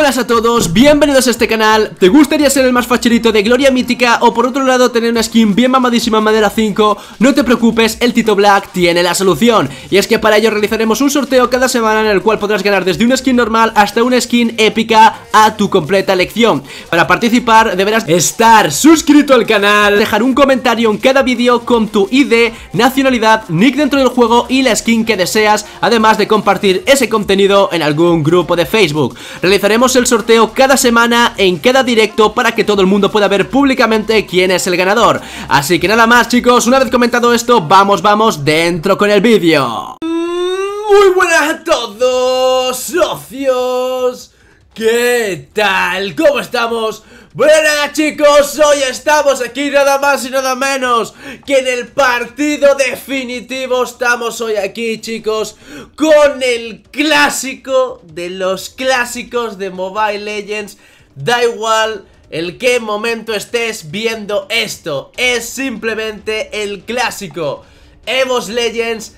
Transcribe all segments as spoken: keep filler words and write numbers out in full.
Buenas a todos, bienvenidos a este canal. ¿Te gustaría ser el más facherito de Gloria Mítica o por otro lado tener una skin bien mamadísima en madera cinco? No te preocupes, el Tito Black tiene la solución. Y es que para ello realizaremos un sorteo cada semana en el cual podrás ganar desde una skin normal hasta una skin épica a tu completa elección. Para participar deberás estar suscrito al canal, dejar un comentario en cada vídeo con tu I D, nacionalidad, nick dentro del juego y la skin que deseas, además de compartir ese contenido en algún grupo de Facebook. Realizaremos el sorteo cada semana en cada directo para que todo el mundo pueda ver públicamente quién es el ganador. Así que nada más, chicos, una vez comentado esto, vamos, vamos dentro con el vídeo. Muy buenas a todos, socios. ¿Qué tal? ¿Cómo estamos? Buenas, chicos, hoy estamos aquí nada más y nada menos que en el partido definitivo. Estamos hoy aquí, chicos, con el clásico de los clásicos de Mobile Legends. Da igual el qué momento estés viendo esto, es simplemente el clásico EVOS Legends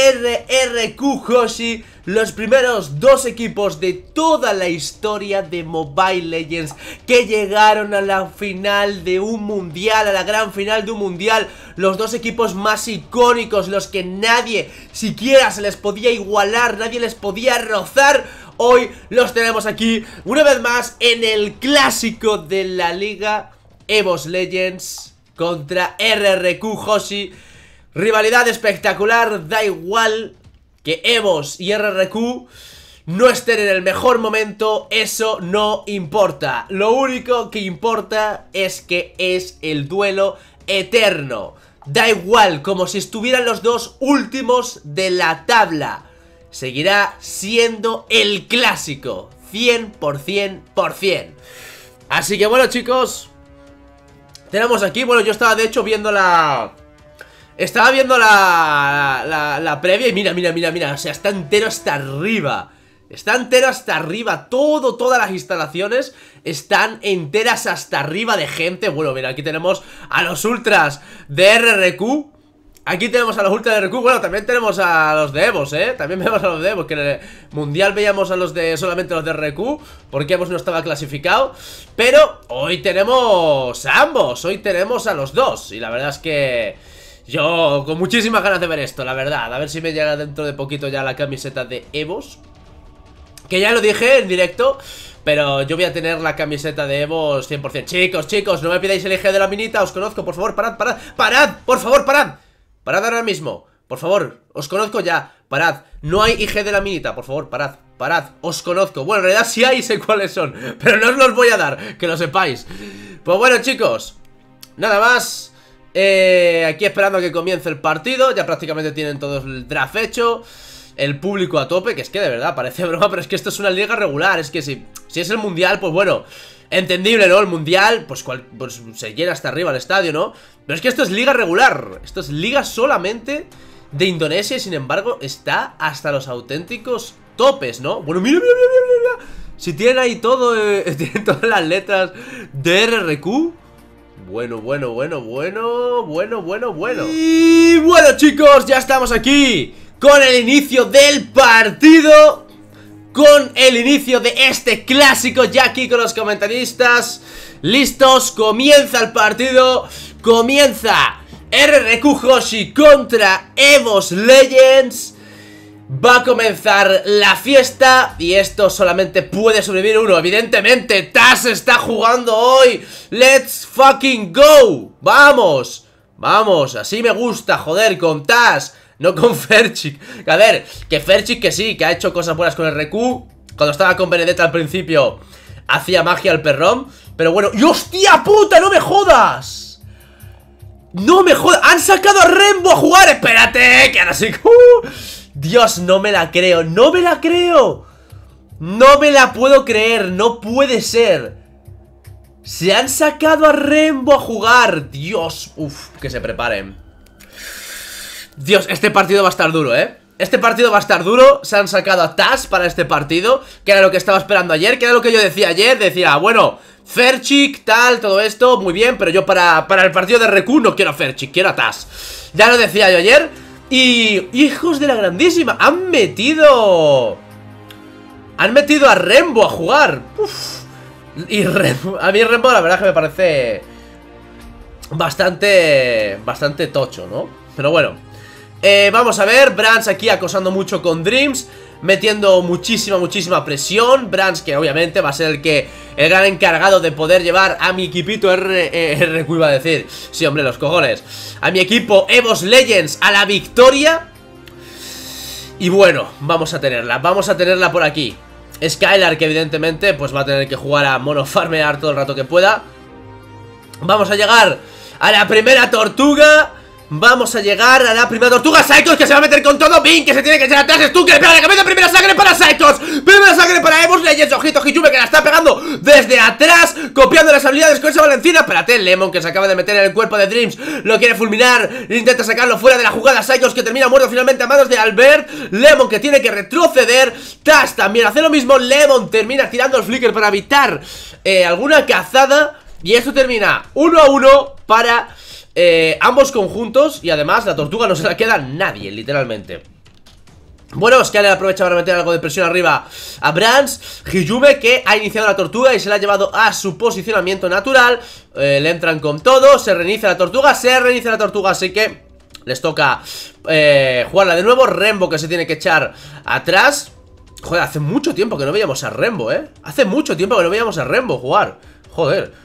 R R Q Hoshi, los primeros dos equipos de toda la historia de Mobile Legends que llegaron a la final de un mundial, a la gran final de un mundial. Los dos equipos más icónicos, los que nadie siquiera se les podía igualar, nadie les podía rozar. Hoy los tenemos aquí una vez más en el clásico de la liga, EVOS Legends contra R R Q Hoshi. Rivalidad espectacular, da igual que EVOS y R R Q no estén en el mejor momento, eso no importa. Lo único que importa es que es el duelo eterno. Da igual, como si estuvieran los dos últimos de la tabla. Seguirá siendo el clásico, cien por cien por cien. Así que bueno, chicos, tenemos aquí, bueno, yo estaba de hecho viendo la... Estaba viendo la, la, la previa y mira, mira, mira, mira, o sea, está entero hasta arriba. Está entero hasta arriba, todo, todas las instalaciones están enteras hasta arriba de gente. Bueno, mira, aquí tenemos a los ultras de R R Q. Aquí tenemos a los ultras de R R Q, bueno, también tenemos a los de EVOS, eh También vemos a los de EVOS, que en el mundial veíamos a los de, solamente los de R R Q, porque EVOS no estaba clasificado. Pero hoy tenemos a ambos, hoy tenemos a los dos. Y la verdad es que... yo con muchísimas ganas de ver esto, la verdad. A ver si me llega dentro de poquito ya la camiseta de EVOS, que ya lo dije en directo, pero yo voy a tener la camiseta de EVOS cien por cien. Chicos, chicos, no me pidáis el I G de la minita, os conozco, por favor, parad, parad, parad, por favor, parad. Parad ahora mismo, por favor, os conozco ya, parad. No hay I G de la minita, por favor, parad, parad, os conozco. Bueno, en realidad sí hay, sé cuáles son, pero no os los voy a dar, que lo sepáis. Pues bueno, chicos, nada más. Eh, aquí esperando a que comience el partido. Ya prácticamente tienen todo el draft hecho. El público a tope, que es que de verdad parece broma, pero es que esto es una liga regular. Es que si, si es el mundial, pues bueno, entendible, ¿no? El mundial, pues, cual, pues se llena hasta arriba el estadio, ¿no? Pero es que esto es liga regular. Esto es liga solamente de Indonesia y sin embargo está hasta los auténticos topes, ¿no? Bueno, mira, mira, mira, mira, mira. Si tienen ahí todo, eh, tienen todas las letras de R R Q. Bueno, bueno, bueno, bueno, bueno, bueno, bueno. Y bueno, chicos, ya estamos aquí con el inicio del partido, con el inicio de este clásico, ya aquí con los comentaristas listos. Comienza el partido, comienza R R Q Hoshi contra EVOS Legends. Va a comenzar la fiesta y esto solamente puede sobrevivir uno. Evidentemente, Taz está jugando hoy. Let's fucking go. Vamos, vamos, así me gusta, joder, con Taz, no con Ferchik. A ver, que Ferchik que sí, que ha hecho cosas buenas con el R R Q. Cuando estaba con Benedetta al principio hacía magia al perrón. Pero bueno, ¡y hostia puta, no me jodas! No me jodas, han sacado a Rembo a jugar. Espérate, que ahora sí. uh. Dios, no me la creo, no me la creo. No me la puedo creer, no puede ser. Se han sacado a Rembo a jugar. Dios, uff, que se preparen. Dios, este partido va a estar duro, eh Este partido va a estar duro. Se han sacado a Taz para este partido, que era lo que estaba esperando ayer, que era lo que yo decía ayer. Decía, bueno, Ferchik, tal, todo esto, muy bien, pero yo para, para el partido de R R Q no quiero a Ferchik, quiero a Taz. Ya lo decía yo ayer. Y hijos de la grandísima, han metido Han metido a Rembo a jugar. Uf. Y Rembo, a mí Rembo la verdad que me parece bastante, bastante tocho, ¿no? Pero bueno, eh, vamos a ver, Brands aquí acosando mucho con Dreams, metiendo muchísima, muchísima presión. Brands que obviamente va a ser el que el gran encargado de poder llevar a mi equipito R, eh, R Q iba a decir. Sí, hombre, los cojones. A mi equipo Evos Legends a la victoria. Y bueno, vamos a tenerla, vamos a tenerla por aquí. Skylar, que evidentemente pues va a tener que jugar a mono farmear todo el rato que pueda. Vamos a llegar a la primera tortuga. Vamos a llegar a la primera tortuga. Psychos que se va a meter con todo. Bing que se tiene que echar atrás. Stuker, pega la cabeza. Primera sangre para Psychos. Primera sangre para Evos Legends. Ojito, Hiyume que la está pegando desde atrás, copiando las habilidades con esa Valencina. Espérate, Lemon que se acaba de meter en el cuerpo de Dreams. Lo quiere fulminar. Intenta sacarlo fuera de la jugada. Psychos que termina muerto finalmente a manos de Albert. Lemon que tiene que retroceder. Taz también hace lo mismo. Lemon termina tirando el flicker para evitar eh, alguna cazada. Y esto termina uno a uno para eh, ambos conjuntos. Y además la tortuga no se la queda nadie, literalmente. Bueno, Skyler aprovecha para meter algo de presión arriba a Brands. Hiyume que ha iniciado la tortuga y se la ha llevado a su posicionamiento natural. eh, Le entran con todo, se reinicia la tortuga. Se reinicia la tortuga, así que les toca eh, jugarla de nuevo. Rembo que se tiene que echar atrás. Joder, hace mucho tiempo que no veíamos a Rembo, eh Hace mucho tiempo que no veíamos a Rembo jugar. Joder.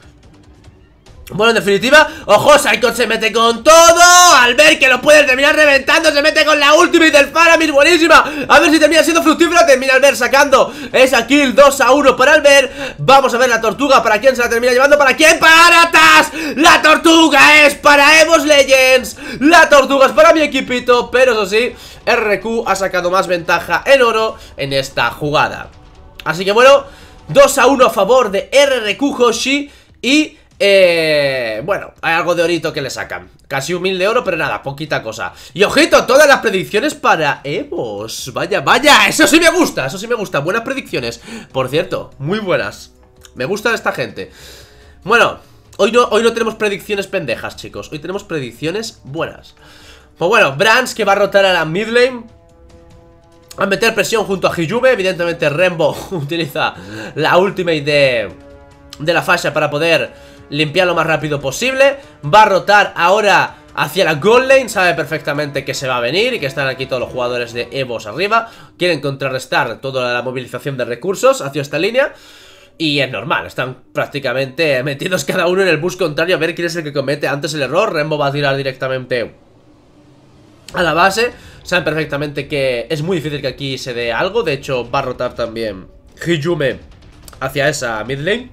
Bueno, en definitiva, ojo, Psycho se mete con todo. Al ver que lo puede terminar reventando, se mete con la ultimate del Faramir, buenísima. A ver si termina siendo fructífera. Termina Albert sacando esa kill, dos a uno para Albert. Vamos a ver la tortuga, ¿para quién se la termina llevando? ¿Para quién? ¡Para Taz! La tortuga es para Evos Legends. La tortuga es para mi equipito. Pero eso sí, R Q ha sacado más ventaja en oro en esta jugada. Así que bueno, dos a uno a favor de R Q Hoshi. Y Eh, bueno, hay algo de orito que le sacan. Casi un mil de oro, pero nada, poquita cosa. Y ojito, todas las predicciones para Evos. Vaya, vaya, eso sí me gusta, eso sí me gusta. Buenas predicciones, por cierto, muy buenas. Me gusta esta gente. Bueno, hoy no, hoy no tenemos predicciones pendejas, chicos. Hoy tenemos predicciones buenas. Pues bueno, Brands que va a rotar a la mid lane, a meter presión junto a Hiyume. Evidentemente Rembo utiliza la ultimate de, de la fascia para poder limpiar lo más rápido posible. Va a rotar ahora hacia la gold lane. Sabe perfectamente que se va a venir y que están aquí todos los jugadores de Evos arriba. Quieren contrarrestar toda la movilización de recursos hacia esta línea. Y es normal, están prácticamente metidos cada uno en el bus contrario a ver quién es el que comete antes el error. Rembo va a tirar directamente a la base. Saben perfectamente que es muy difícil que aquí se dé algo. De hecho va a rotar también Hiyume hacia esa mid lane.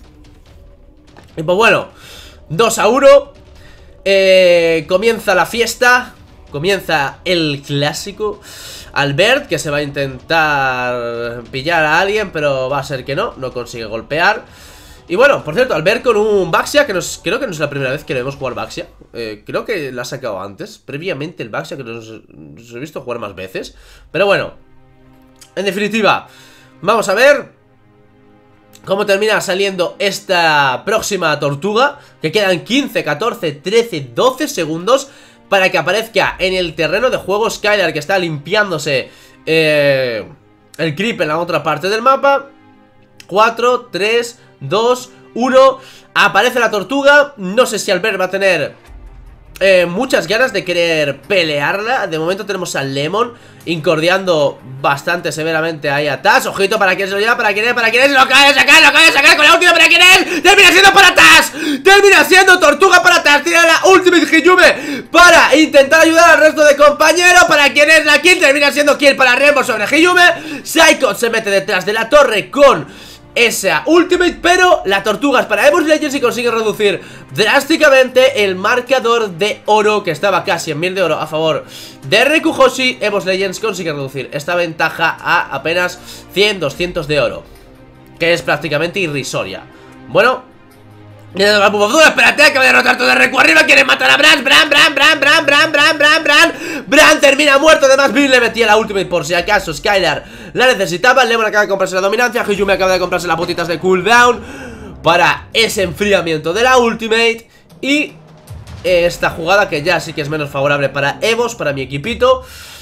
Y pues bueno, dos a uno. eh, Comienza la fiesta. Comienza el clásico. Albert que se va a intentar pillar a alguien, pero va a ser que no, no consigue golpear. Y bueno, por cierto, Albert con un Baxia, que nos, creo que no es la primera vez que le vemos jugar Baxia. eh, Creo que la ha sacado antes, previamente el Baxia, que nos, nos he visto jugar más veces. Pero bueno, en definitiva, vamos a ver cómo termina saliendo esta próxima tortuga. Que quedan quince, catorce, trece, doce segundos para que aparezca en el terreno de juego Skylar, que está limpiándose eh, el creep en la otra parte del mapa. Cuatro, tres, dos, uno. Aparece la tortuga. No sé si Albert va a tener eh, muchas ganas de querer pelearla. De momento tenemos a Lemon incordiando bastante severamente ahí a Taz. Ojito, para quién se lo lleva, para quién es, para quién es. Lo acaba de sacar, lo acaba de sacar con la última, para quién es. Termina siendo para Taz. Termina siendo tortuga para Taz. Tira la ultimate Hiyume para intentar ayudar al resto de compañeros. Para quién es la kill. Termina siendo kill para Rembo sobre Hiyume. Psycho se mete detrás de la torre con esa ultimate, pero la tortuga es para Evos Legends y consigue reducir drásticamente el marcador de oro, que estaba casi en mil de oro a favor de R Q Hoshi. Evos Legends consigue reducir esta ventaja a apenas cien, doscientos de oro, que es prácticamente irrisoria. Bueno, espérate, acaba de derrotar todo R Q arriba. Quieren matar a Bran, Bran, Bran, Bran, Bran, Bran, Bran, Bran, Bran. Bran termina muerto. Además, Bill le metía la ultimate por si acaso Skylar la necesitaba. Lemon acaba de comprarse la dominancia. Hiyume acaba de comprarse las botitas de cooldown para ese enfriamiento de la ultimate. Y esta jugada que ya sí que es menos favorable para Evos, para mi equipito,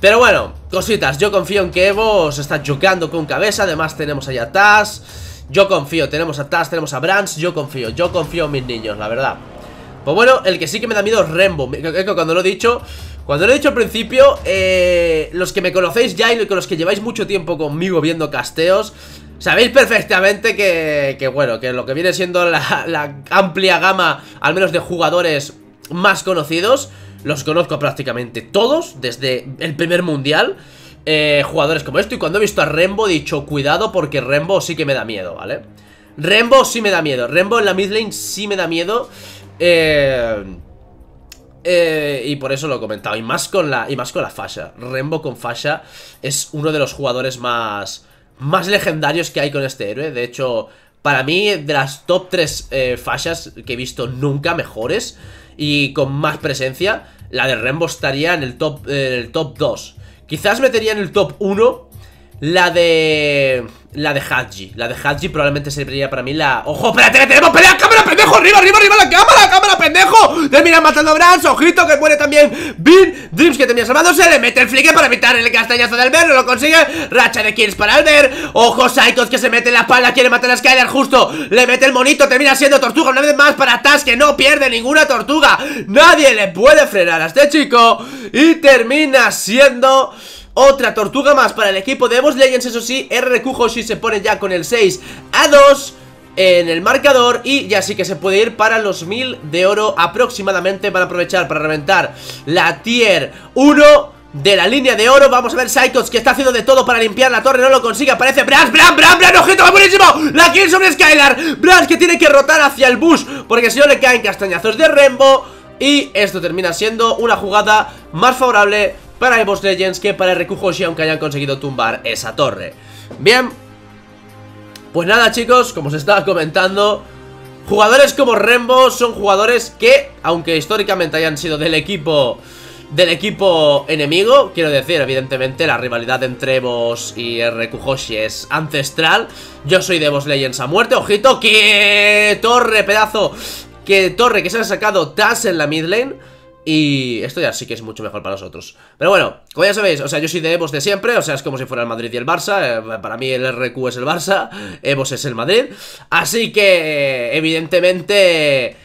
Pero bueno, cositas, yo confío en que Evo se está jugando con cabeza. Además tenemos allá a Taz. Yo confío, tenemos a Taz, tenemos a Brands. Yo confío, yo confío en mis niños, la verdad. Pues bueno, el que sí que me da miedo es Rembo. Cuando lo he dicho, cuando lo he dicho al principio, eh, los que me conocéis ya y los que lleváis mucho tiempo conmigo viendo casteos, sabéis perfectamente que, que bueno, que lo que viene siendo la, la amplia gama, al menos de jugadores más conocidos, los conozco prácticamente todos, desde el primer mundial. eh, Jugadores como esto. Y cuando he visto a Rembo he dicho, cuidado, porque Rembo sí que me da miedo, ¿vale? Rembo sí me da miedo, Rembo en la mid lane sí me da miedo. Eh... Eh, y por eso lo he comentado. Y más con la, y más con la Fasha. Rembo con Fasha es uno de los jugadores más Más legendarios que hay con este héroe. De hecho, para mí, de las top tres eh, Fashas que he visto nunca, mejores y con más presencia, la de Rembo estaría en el top, eh, el top dos. Quizás metería en el top uno la de... La de Hadji. La de Hadji probablemente sería para mí la... ¡Ojo! ¡Espérate que tenemos pelea! ¡Cámara, pendejo! ¡Arriba, arriba, arriba la cámara! ¡Cámara, pendejo! Termina matando a Brands. ¡Ojito que muere también Bin! Dreams que termina salvándose. Le mete el flique para evitar el castañazo de Albert. No lo consigue. Racha de kills para Albert. ¡Ojo! Psychos que se mete en la espalda. Quiere matar a Skylar justo. Le mete el monito. Termina siendo tortuga una vez más para Taz, que no pierde ninguna tortuga. Nadie le puede frenar a este chico. Y termina siendo... otra tortuga más para el equipo de Evos Legends. Eso sí, R R Q Hoshi se pone ya con el seis a dos en el marcador. Y ya sí que se puede ir para los mil de oro aproximadamente. Van a aprovechar para reventar la tier uno de la línea de oro. Vamos a ver Psychos, que está haciendo de todo para limpiar la torre. No lo consigue, aparece Brands, Brands, Brands, Brands, ojito, va buenísimo. La kill sobre Skylar. Brands que tiene que rotar hacia el bush, porque si no le caen castañazos de Rembo. Y esto termina siendo una jugada más favorable para Evos Legends que para R R Q Hoshi, aunque hayan conseguido tumbar esa torre. Bien, pues nada chicos, como os estaba comentando, jugadores como Rembo son jugadores que, aunque históricamente hayan sido del equipo Del equipo enemigo, quiero decir, evidentemente la rivalidad entre Evos y R R Q Hoshi es ancestral. Yo soy de Evos Legends a muerte. Ojito, que torre, pedazo, que torre que se ha sacado Taz en la mid lane. Y esto ya sí que es mucho mejor para nosotros. Pero bueno, como ya sabéis, o sea, yo soy de Evos de siempre. O sea, es como si fuera el Madrid y el Barça. eh, Para mí el R R Q es el Barça, Evos es el Madrid. Así que, evidentemente,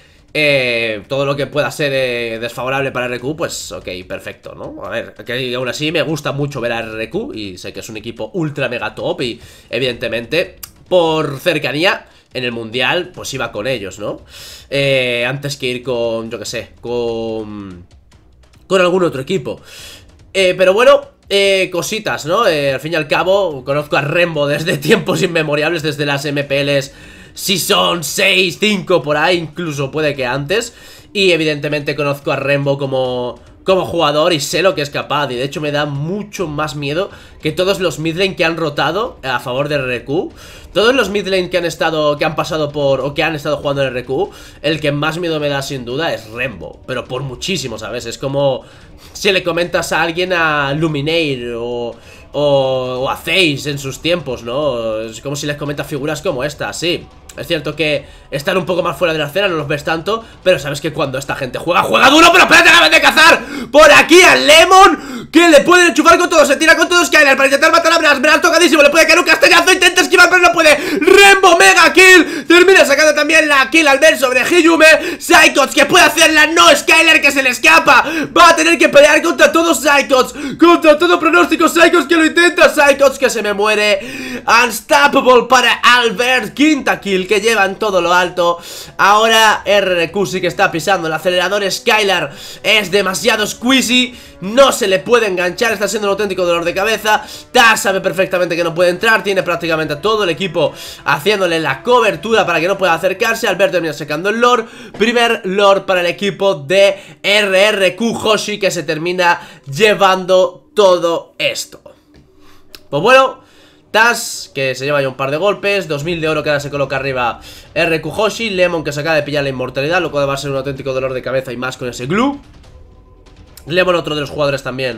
eh, todo lo que pueda ser eh, desfavorable para R R Q, pues ok, perfecto, ¿no? A ver, que aún así me gusta mucho ver a R R Q. Y sé que es un equipo ultra mega top. Y evidentemente, por cercanía en el mundial, pues iba con ellos, ¿no? Eh, antes que ir con, yo que sé, con... Con algún otro equipo. eh, Pero bueno, eh, cositas, ¿no? Eh, al fin y al cabo, conozco a Rembo desde tiempos inmemoriales, desde las M P Ls Season seis, cinco, por ahí, incluso puede que antes. Y evidentemente conozco a Rembo como... como jugador y sé lo que es capaz. Y de hecho me da mucho más miedo que todos los midlane que han rotado a favor de R R Q. Todos los midlane que han estado, que han pasado por, o que han estado jugando en R R Q, el que más miedo me da sin duda es Rembo. Pero por muchísimo, ¿sabes? Es como si le comentas a alguien a Luminaire o... O, o a Zeiss en sus tiempos, ¿no? Es como si les comentas figuras como esta, sí. Es cierto que están un poco más fuera de la escena, no los ves tanto, pero sabes que cuando esta gente juega, juega duro. Pero espérate, acaban de cazar por aquí al Lemon, que le pueden enchufar con todo, se tira con todo Skylar para intentar matar a Brands. Brands tocadísimo, le puede caer un castañazo, intenta esquivar pero no puede. Rembo mega kill, termina sacando también la kill al ver sobre Hiyume. Psychots que puede hacerla, no, Skylar que se le escapa. Va a tener que pelear contra todos Psychots, contra todo pronóstico. Psychots que lo intenta, Psychots que se me muere. Unstoppable para Albert, quinta kill que lleva en todo lo alto. Ahora R R Q sí que está pisando el acelerador. Skylar es demasiado squeezy, no se le puede enganchar, está siendo un auténtico dolor de cabeza. Taz sabe perfectamente que no puede entrar, tiene prácticamente a todo el equipo haciéndole la cobertura para que no pueda acercarse. Albert termina sacando el Lord, primer Lord para el equipo de R R Q Hoshi, que se termina llevando todo esto. Pues bueno, Taz, que se lleva ya un par de golpes, dos mil de oro que ahora se coloca arriba R R Q Hoshi, Lemon que se acaba de pillar la inmortalidad, lo cual va a ser un auténtico dolor de cabeza y más con ese glue. Lemon, otro de los jugadores también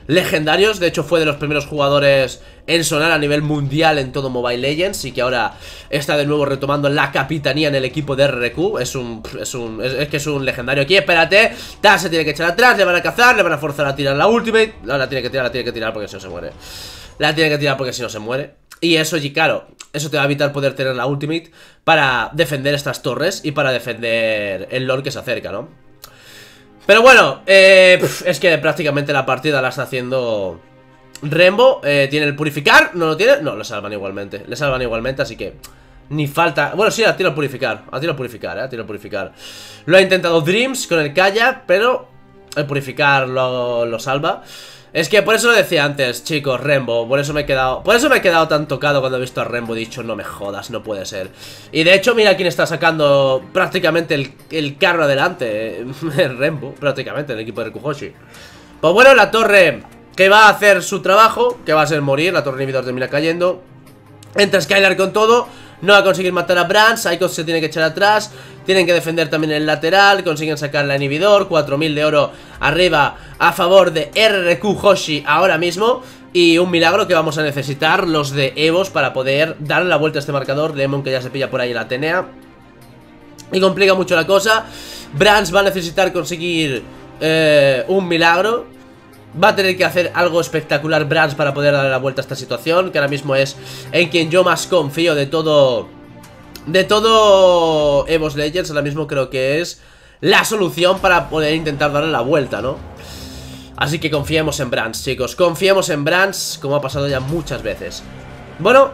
legendarios. De hecho fue de los primeros jugadores en sonar a nivel mundial en todo Mobile Legends, y que ahora está de nuevo retomando la capitanía en el equipo de R R Q. Es un... es un... es, es que es un legendario aquí. Espérate, Taz se tiene que echar atrás, le van a cazar, le van a forzar a tirar la ultimate. No, la tiene que tirar, la tiene que tirar porque si no se muere. La tiene que tirar porque si no se muere. Y eso, y claro, eso te va a evitar poder tener la ultimate para defender estas torres y para defender el lord que se acerca, ¿no? Pero bueno, eh, pf, es que prácticamente la partida la está haciendo Rembo. eh, Tiene el purificar, ¿no lo tiene? No, lo salvan igualmente, le salvan igualmente, así que ni falta. Bueno, sí, a tiro el purificar, a tiro el purificar, eh, a tiro el purificar. Lo ha intentado Dreams con el kayak, pero el purificar lo, lo salva. Es que por eso lo decía antes, chicos, Rembo. Por eso me he quedado Por eso me he quedado tan tocado cuando he visto a Rembo. He dicho, no me jodas, no puede ser. Y de hecho, mira quién está sacando prácticamente el, el carro adelante. Rembo, prácticamente, el equipo de Rikuhoshi. Pues bueno, la torre que va a hacer su trabajo, que va a ser morir. La torre inhibidor termina cayendo. Entra Skylar con todo. No va a conseguir matar a Brand. Psycho se tiene que echar atrás. Tienen que defender también el lateral. Consiguen sacar la inhibidor. cuatro mil de oro arriba a favor de R R Q Hoshi ahora mismo. Y un milagro que vamos a necesitar los de Evos para poder darle la vuelta a este marcador. Lemon que ya se pilla por ahí en la Atenea. Y complica mucho la cosa. Brands va a necesitar conseguir eh, un milagro. Va a tener que hacer algo espectacular Brands para poder darle la vuelta a esta situación, que ahora mismo es en quien yo más confío de todo De todo Evos Legends. Ahora mismo creo que es la solución para poder intentar darle la vuelta, ¿no? Así que confiemos en Brands, chicos. Confiemos en Brands, como ha pasado ya muchas veces. Bueno,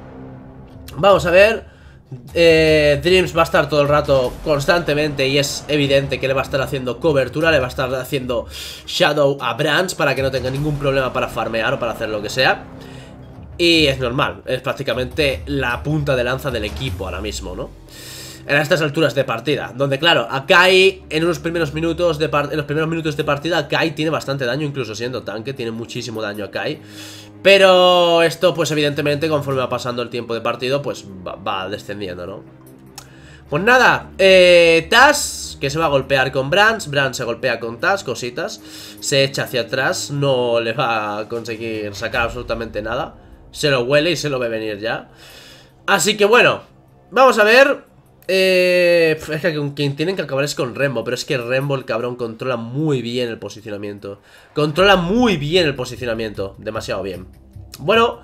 vamos a ver. eh, Dreams va a estar todo el rato constantemente, y es evidente que le va a estar haciendo cobertura, le va a estar haciendo shadow a Brands para que no tenga ningún problema para farmear o para hacer lo que sea. Y es normal, es prácticamente la punta de lanza del equipo ahora mismo, ¿no? En estas alturas de partida, donde claro, Akai en unos primeros minutos de en los primeros minutos de partida Akai tiene bastante daño, incluso siendo tanque, tiene muchísimo daño Akai. Pero esto pues evidentemente conforme va pasando el tiempo de partido pues va, va descendiendo, ¿no? Pues nada, eh, Taz, que se va a golpear con Brands. Brands se golpea con Taz, cositas. Se echa hacia atrás, no le va a conseguir sacar absolutamente nada. Se lo huele y se lo ve venir ya. Así que bueno, vamos a ver. eh, Es que con quien tienen que acabar es con Rembo. Pero es que Rembo, el cabrón, controla muy bien el posicionamiento. Controla muy bien el posicionamiento. Demasiado bien. Bueno,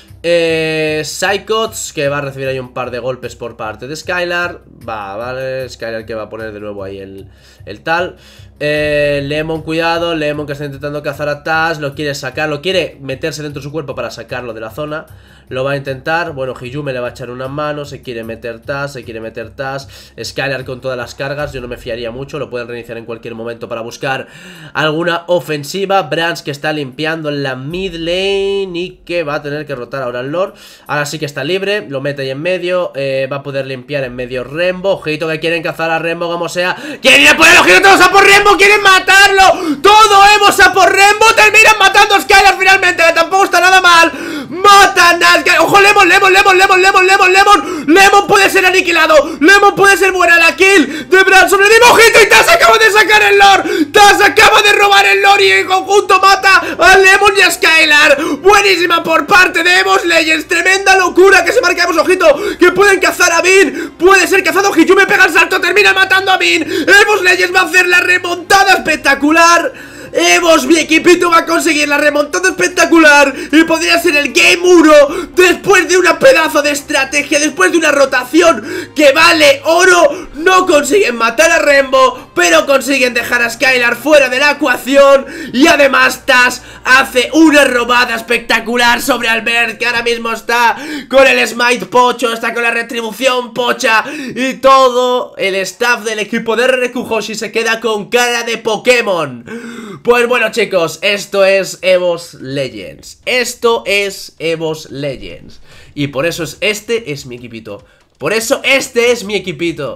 eh, Psychots, que va a recibir ahí un par de golpes por parte de Skylar. Va, vale, Skylar que va a poner de nuevo ahí el, el tal. eh, Lemon, cuidado, Lemon que está intentando cazar a Taz. Lo quiere sacar, lo quiere meterse dentro de su cuerpo para sacarlo de la zona. Lo va a intentar, bueno, Hiyume le va a echar una mano. Se quiere meter Taz, se quiere meter Taz. Skylar con todas las cargas, yo no me fiaría mucho. Lo pueden reiniciar en cualquier momento para buscar alguna ofensiva. Brands que está limpiando en la mid lane y que va a tener que rotar ahora al Lord. Ahora sí que está libre, lo mete ahí en medio. eh, Va a poder limpiar en medio Rembo. Ojito que quieren cazar a Rembo como sea. ¡Quieren ir a por el ojito todos a por Rembo! ¡Quieren matarlo! ¡Todo Evos a por Rembo! ¡Terminan matando a Skylar finalmente! Que tampoco está nada mal. ¡Matan a Skylar! ¡Ojo, Lemon, Lemon, Lemon, Lemon, Lemon, Lemon, Lemon! ¡Lemon puede ser aniquilado! ¡Lemon puede ser buena la kill de Brand sobre el ojito! ¡Y Taz acaba de sacar el Lord! ¡Taz acaba de robar el Lord y en conjunto mata a Lemon y a Skylar! ¡Buenísima por parte de Evos Legends! ¡Tremenda locura que se marca Evos! ¡Ojito! ¡Que pueden cazar a Bin! ¡Puede ser cazado! Hiyume pega el salto, termina matando a Bin. Evos Legends va a hacer la remontada espectacular. Evos, mi equipito va a conseguir la remontada espectacular y podría ser el Game uno después de una pedazo de estrategia, después de una rotación que vale oro. No consiguen matar a Rembo, pero consiguen dejar a Skylar fuera de la ecuación. Y además Taz hace una robada espectacular sobre Albert, que ahora mismo está con el Smite pocho, está con la retribución pocha. Y todo el staff del equipo de R R Q Hoshi se queda con cara de Pokémon. Pues bueno, chicos, esto es Evos Legends. Esto es Evos Legends. Y por eso es, este es mi equipito. Por eso este es mi equipito.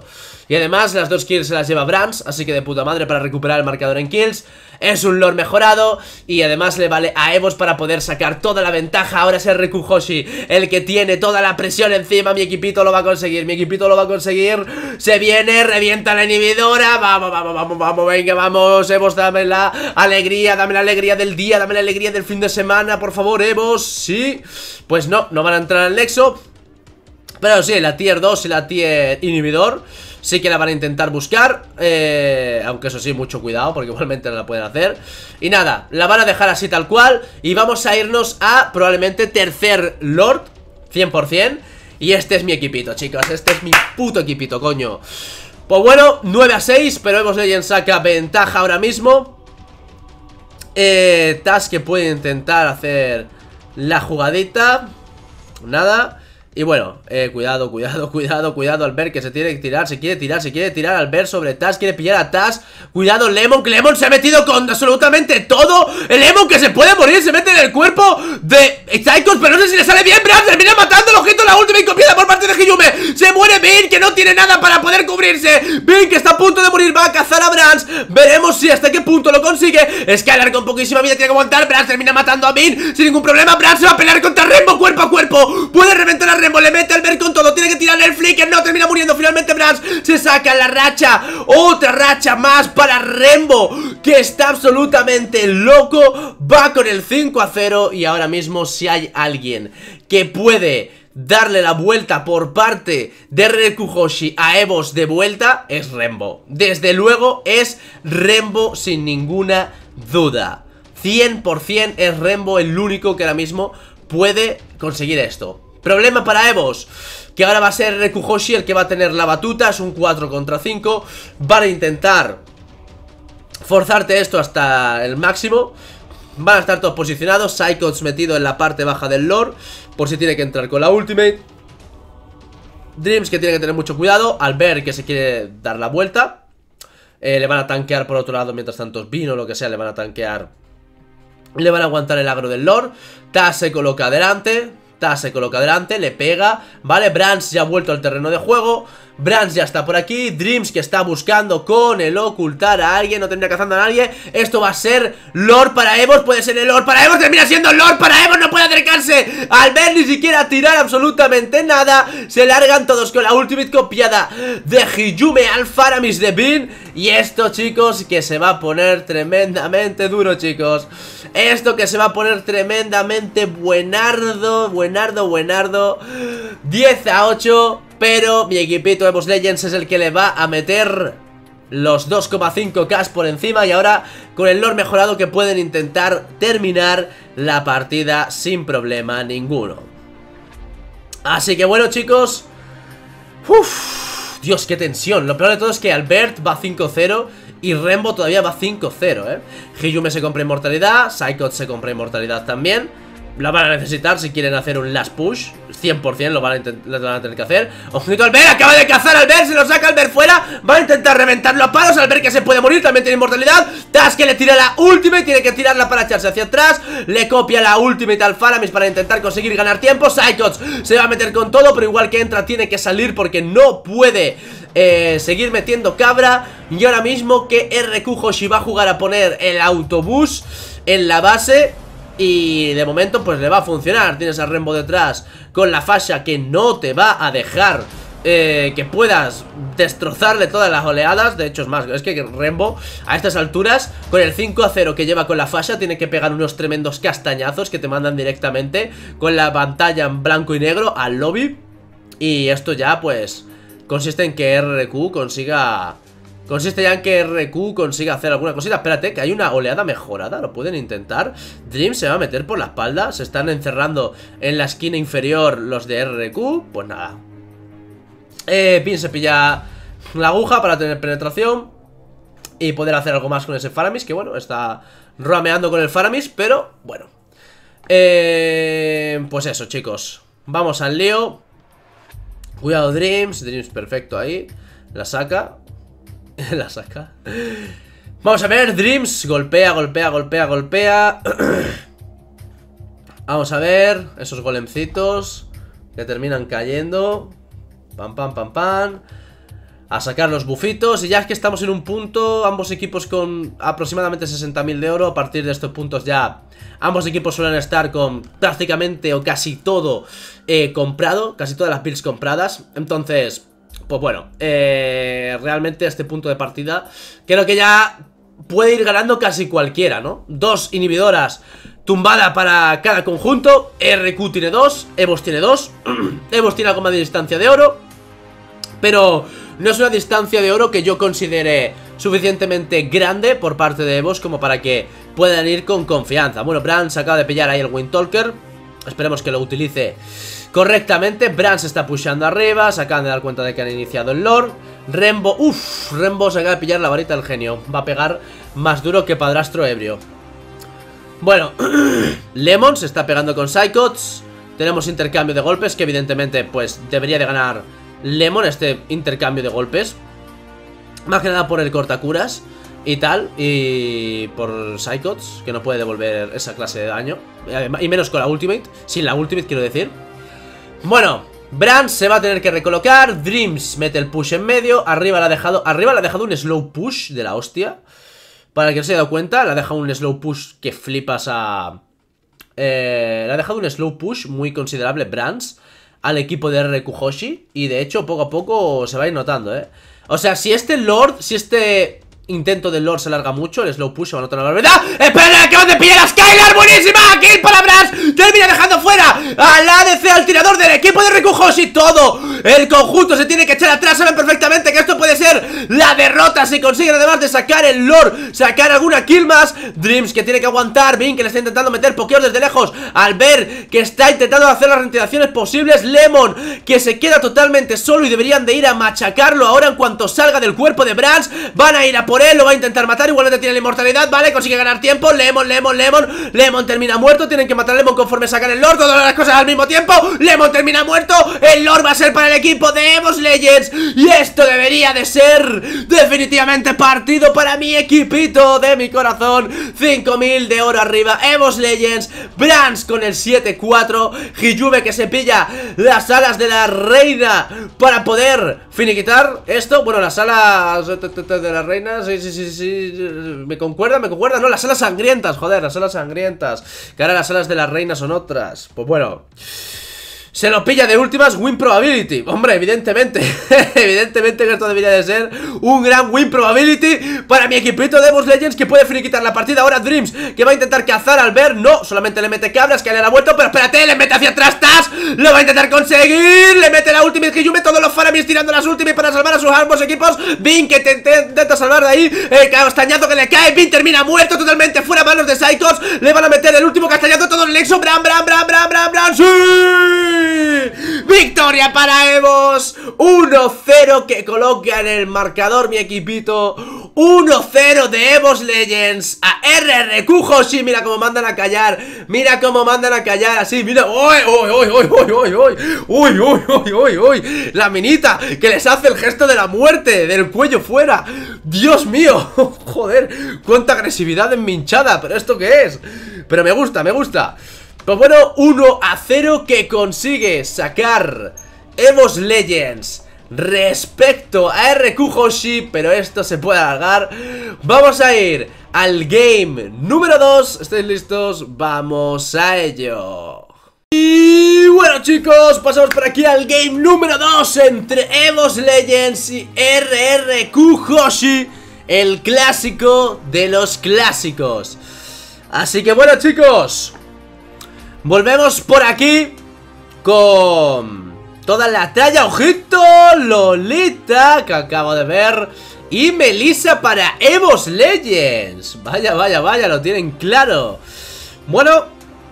Y además las dos kills se las lleva Brands, así que de puta madre para recuperar el marcador en kills. Es un lore mejorado y además le vale a Evos para poder sacar toda la ventaja. Ahora es R Q Hoshi el que tiene toda la presión encima. Mi equipito lo va a conseguir, mi equipito lo va a conseguir. Se viene, revienta la inhibidora. Vamos, vamos, vamos, vamos, venga, vamos. Evos, dame la alegría, dame la alegría del día, dame la alegría del fin de semana, por favor, Evos. Sí, pues no, no van a entrar al nexo. Pero sí, la tier dos y la tier inhibidor sí que la van a intentar buscar, eh, aunque eso sí, mucho cuidado, porque igualmente no la pueden hacer. Y nada, la van a dejar así tal cual. Y vamos a irnos a probablemente tercer Lord, cien por cien. Y este es mi equipito, chicos, este es mi puto equipito, coño. Pues bueno, nueve a seis, pero Evos Legends saca ventaja ahora mismo. eh, Task que puede intentar hacer la jugadita. Nada. Y bueno, eh, cuidado, cuidado, cuidado, cuidado Albert, que se tiene que tirar, se quiere tirar, se quiere tirar Albert sobre Task, quiere pillar a Task. Cuidado Lemon, que Lemon se ha metido con absolutamente todo. El Lemon que se puede morir, se mete en el cuerpo de Psychos, pero no sé si le sale bien. Brad termina matando el ojito, la última y copiada por parte de Hiyume. Se muere Bin, que no tiene nada para poder cubrirse. Bin, que está a punto de morir, va a cazar a Brands. Veremos si hasta qué punto lo consigue. Skylar con poquísima vida tiene que aguantar. Brands termina matando a Bin sin ningún problema. Brands se va a pelear contra Rembo cuerpo a cuerpo. Puede reventar a Rembo, le mete al ver con todo, tiene que tirarle el flicker, no, termina muriendo. Finalmente Brands se saca la racha, otra racha más para Rembo, que está absolutamente loco. Va con el cinco a cero y ahora mismo si hay alguien que puede darle la vuelta por parte de R Q Hoshi a Evos de vuelta, es Rembo. Desde luego es Rembo sin ninguna duda. Cien por cien es Rembo el único que ahora mismo puede conseguir esto. Problema para Evos, que ahora va a ser R Q Hoshi el que va a tener la batuta. Es un cuatro contra cinco. Van a intentar forzarte esto hasta el máximo. Van a estar todos posicionados. Psychots metido en la parte baja del lore, por si tiene que entrar con la ultimate. Dreams que tiene que tener mucho cuidado. Albert que se quiere dar la vuelta. eh, Le van a tanquear por otro lado. Mientras tanto Vino o lo que sea le van a tanquear. Le van a aguantar el agro del lore. Taz se coloca adelante. Taz se coloca adelante, le pega. Vale, Brands ya ha vuelto al terreno de juego. Brands ya está por aquí. Dreams que está buscando con el ocultar a alguien. No termina cazando a nadie. Esto va a ser Lord para Evos. Puede ser el Lord para Evos. Termina siendo Lord para Evos. No puede acercarse al ver ni siquiera tirar absolutamente nada. Se largan todos con la ultimate copiada de Hiyume al Faramis de Bin. Y esto, chicos, que se va a poner tremendamente duro, chicos. Esto que se va a poner tremendamente buenardo. Buenardo, buenardo. diez a ocho. Pero mi equipito Evos Legends es el que le va a meter los dos coma cinco K por encima. Y ahora con el lore mejorado que pueden intentar terminar la partida sin problema ninguno. Así que bueno, chicos. Uf, Dios, qué tensión. Lo peor de todo es que Albert va cinco cero y Rembo todavía va cinco cero, eh Hiyume se compra inmortalidad, Psychot se compra inmortalidad también. La van a necesitar si quieren hacer un last push. Cien por cien lo van a, lo van a tener que hacer. Ojito, Albert, acaba de cazar a Albert. Se lo saca Albert fuera. Va a intentar reventarlo a palos. Albert que se puede morir, también tiene inmortalidad. Taz que le tira la ultimate, tiene que tirarla para echarse hacia atrás. Le copia la ultimate al Faramis para intentar conseguir ganar tiempo. Psychots se va a meter con todo, pero igual que entra tiene que salir porque no puede eh, seguir metiendo cabra. Y ahora mismo que R Q Hoshi va a jugar a poner el autobús en la base. Y de momento pues le va a funcionar. Tienes a Rembo detrás con la fascia que no te va a dejar eh, que puedas destrozarle todas las oleadas. De hecho es más, es que Rembo a estas alturas con el cinco a cero que lleva con la fascia tiene que pegar unos tremendos castañazos que te mandan directamente con la pantalla en blanco y negro al lobby. Y esto ya pues consiste en que R Q consiga... Consiste ya en que R Q consiga hacer alguna cosita. Espérate, que hay una oleada mejorada. Lo pueden intentar. Dream se va a meter por la espalda. Se están encerrando en la esquina inferior los de R Q. Pues nada. Eh, Pin se pilla la aguja para tener penetración y poder hacer algo más con ese Faramis. Que bueno, está rameando con el Faramis. Pero bueno. Eh, pues eso, chicos. Vamos al lío. Cuidado Dreams. Dreams perfecto ahí. La saca. La saca. Vamos a ver, Dreams golpea, golpea, golpea, golpea. Vamos a ver esos golemcitos que terminan cayendo. Pam, pam, pam, pam. a sacar los bufitos. Y ya es que estamos en un punto, ambos equipos con aproximadamente sesenta mil de oro. A partir de estos puntos ya ambos equipos suelen estar con prácticamente o casi todo eh, comprado, casi todas las builds compradas. Entonces, pues bueno, eh, realmente a este punto de partida creo que ya puede ir ganando casi cualquiera, ¿no? Dos inhibidoras tumbada para cada conjunto. R Q tiene dos, Evos tiene dos. Evos tiene algo más de distancia de oro, pero no es una distancia de oro que yo considere suficientemente grande por parte de Evos como para que puedan ir con confianza. Bueno, Brand se acaba de pillar ahí el Windtalker. Esperemos que lo utilice correctamente. Brand se está pushando arriba. Se acaban de dar cuenta de que han iniciado el Lord. Rembo, uff, Rembo se acaba de pillar la varita del genio. Va a pegar más duro que padrastro ebrio. Bueno, Lemon se está pegando con Psychots. Tenemos intercambio de golpes que evidentemente pues debería de ganar Lemon este intercambio de golpes. Más que nada por el cortacuras y tal, y por Psychots, que no puede devolver esa clase de daño. Y menos con la ultimate, sin la ultimate quiero decir. Bueno, Brand se va a tener que recolocar. Dreams mete el push en medio. Arriba le ha dejado, arriba le ha dejado un slow push de la hostia. Para el que no se haya dado cuenta, le ha dejado un slow push que flipas a... Eh, le ha dejado un slow push muy considerable Brands al equipo de R Q Hoshi. Y de hecho poco a poco se va a ir notando, eh. O sea, si este Lord, si este intento del Lord se alarga mucho, el slow push se va a notar una barbaridad. ¡Espera! ¡Acaban de pillar a Skylar! ¡Buenísima! ¡Kill para Brands! Termina dejando fuera al A D C, al tirador del equipo de R Q Hoshi. Todo el conjunto se tiene que echar atrás. Saben perfectamente que esto puede ser la derrota si consiguen además de sacar el Lord, sacar alguna kill más. Dreams que tiene que aguantar. Vin que le está intentando meter pokeos desde lejos al ver que está intentando hacer las rentiraciones posibles. Lemon que se queda totalmente solo y deberían de ir a machacarlo ahora en cuanto salga del cuerpo de Brands. Van a ir a por él, lo va a intentar matar. Igualmente tiene la inmortalidad, vale, consigue ganar tiempo. Lemon, Lemon, Lemon, Lemon termina muerto. Tienen que matar a Lemon conforme sacan el Lord. Todas las cosas al mismo tiempo. Lemon termina muerto. El Lord va a ser para el equipo de Evos Legends. Y esto debería de ser definitivamente partido para mi equipito de mi corazón. Cinco mil de oro arriba, Evos Legends. Brands con el siete cuatro. Hiyube que se pilla las alas de la reina para poder finiquitar esto. Bueno, las alas de la reina, sí, sí, sí, sí. Me concuerda, me concuerda. No, las alas sangrientas, joder, las alas sangrientas. Que ahora las alas de la reina son otras. Pues bueno, se lo pilla de últimas, win probability. Hombre, evidentemente, evidentemente que esto debería de ser un gran win probability para mi equipito de Evos Legends, que puede finiquitar la partida. Ahora Dreams, que va a intentar cazar al ver. No, solamente le mete cabras, que le ha vuelto. Pero espérate, le mete hacia atrás, Tas. Lo va a intentar conseguir. Le mete la ultimate, Hiyume, todos los Faramis tirando las ultimates para salvar a sus ambos equipos. Vin que te, te, intenta salvar de ahí. El castañazo que le cae. Vin termina muerto totalmente fuera, manos de Psychos. Le van a meter el último castañazo, todo el Nexo. Bram, Bram, Bram, Bram, Bram, Bram. ¡Sí! Victoria para Evos. Uno cero que coloca en el marcador mi equipito. Uno cero de Evos Legends a R R Q Hoshi. Mira cómo mandan a callar. Mira cómo mandan a callar así. Mira. ¡Uy, uy, uy, uy, uy, uy, uy! ¡Uy, uy, uy, uy, uy! La minita que les hace el gesto de la muerte, del cuello fuera. ¡Dios mío! Joder, cuánta agresividad en mi hinchada. ¿Pero esto qué es? Pero me gusta, me gusta. Pues bueno, uno a cero que consigue sacar Evos Legends respecto a R Q Hoshi, pero esto se puede alargar. Vamos a ir al game número dos. ¿Estáis listos? Vamos a ello. Y bueno, chicos, pasamos por aquí al game número dos entre Evos Legends y R R Q Hoshi, el clásico de los clásicos. Así que bueno, chicos, volvemos por aquí con toda la talla. Ojito, Lolita, que acabo de ver, y Melissa para Evos Legends. Vaya, vaya, vaya, lo tienen claro. Bueno,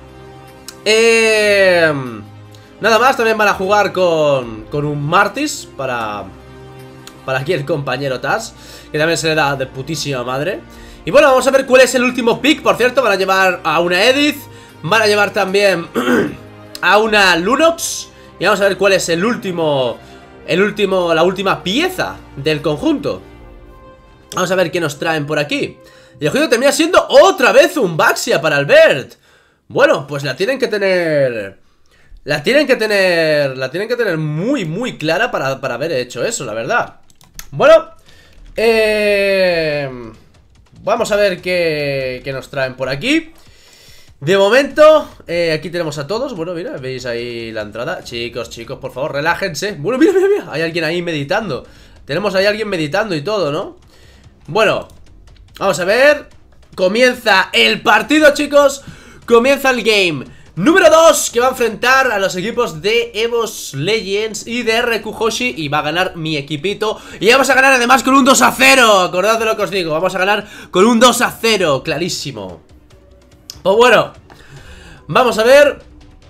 eh, nada más, también van a jugar con, con un Martis para, para aquí el compañero Taz, que también se le da de putísima madre. Y bueno, vamos a ver cuál es el último pick. Por cierto, van a llevar a una Edith, van a llevar también a una Lunox. Y vamos a ver cuál es el último, el último, la última pieza del conjunto. Vamos a ver qué nos traen por aquí. Y el juego termina siendo otra vez un Baxia para Albert. Bueno, pues la tienen que tener, La tienen que tener, La tienen que tener muy, muy clara para, para haber hecho eso, la verdad. Bueno, eh... vamos a ver qué, qué nos traen por aquí. De momento, eh, aquí tenemos a todos. Bueno, mira, veis ahí la entrada. Chicos, chicos, por favor, relájense. Bueno, mira, mira, mira, hay alguien ahí meditando. Tenemos ahí a alguien meditando y todo, ¿no? Bueno, vamos a ver. Comienza el partido, chicos. Comienza el game número dos, que va a enfrentar a los equipos de Evos Legends y de R Q Hoshi. Y va a ganar mi equipito. Y vamos a ganar además con un dos a cero. Acordad de lo que os digo, vamos a ganar con un dos a cero, clarísimo. Pues bueno, vamos a ver.